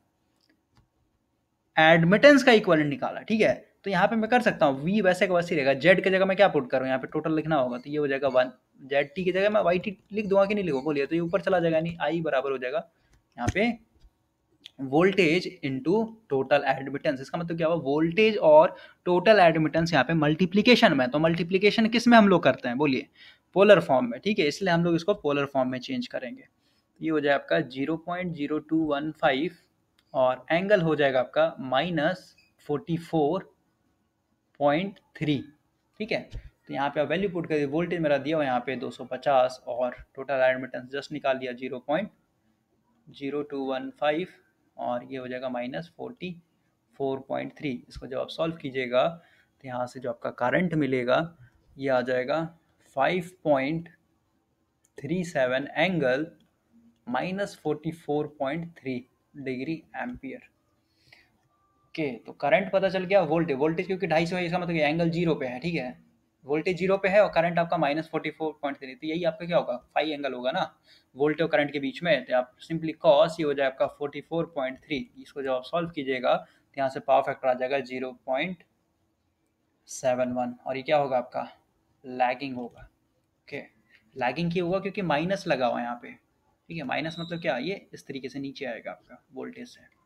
Speaker 1: एडमिटेंस का इक्विवेलेंट निकाला, ठीक है। तो यहाँ पे मैं कर सकता हूँ वी वैसे का वैसे रहेगा, जेड की जगह मैं क्या पुट करूँ, यहाँ पे टोटल लिखना होगा, तो ये हो जाएगा वन, जेड टी की जगह मैं वाई टी लिख दूंगा कि नहीं लिखूँ, बोलिए, तो ये ऊपर चला जाएगा, नहीं आई बराबर हो जाएगा यहाँ पे वोल्टेज इनटू टोटल एडमिटेंस। इसका मतलब क्या हुआ, वोल्टेज और टोटल एडमिटेंस यहाँ पे मल्टीप्लीकेशन में, तो मल्टीप्लीकेशन किस में हम लोग करते हैं, बोलिए, पोलर फॉर्म में, ठीक है, इसलिए हम लोग इसको पोलर फॉर्म में चेंज करेंगे। ये हो जाए आपका zero point zero two one five और एंगल हो जाएगा आपका minus forty four point three, ठीक है। तो यहाँ पे आप वैल्यू पुट करिए, वोल्टेज मेरा दिया हुआ यहाँ पे दो सौ पचास और टोटल एडमिटेंस जस्ट निकाल लिया zero point zero two one five और ये हो जाएगा minus forty four point three. इसको जब आप सॉल्व कीजिएगा तो यहाँ से जो आपका करंट मिलेगा ये आ जाएगा five point three seven angle minus forty four point three degree ampere. Okay, तो करंट पता चल गया, वोल्टेज वोल्टेज क्योंकि ढाई सौ है, इसका मतलब एंगल जीरो पे है, ठीक है, वोल्टेज जीरो पे है और करंट आपका minus forty four point three, तो यही आपका क्या होगा, फाइव एंगल होगा ना वोल्टेज और करंट के बीच में, तो आप सिंपली कॉस ये हो जाए आपका फोर्टी फोर पॉइंट थ्री। इसको जब आप सॉल्व कीजिएगा तो यहाँ से पावर फैक्टर आ जाएगा जीरो पॉइंट सेवन वन और ये क्या होगा आपका लैगिंग होगा। ओके, लैगिंग क्यों होगा, क्योंकि माइनस लगा हुआ है यहाँ पे, ठीक है, माइनस मतलब क्या, ये इस तरीके से नीचे आएगा आपका वोल्टेज से।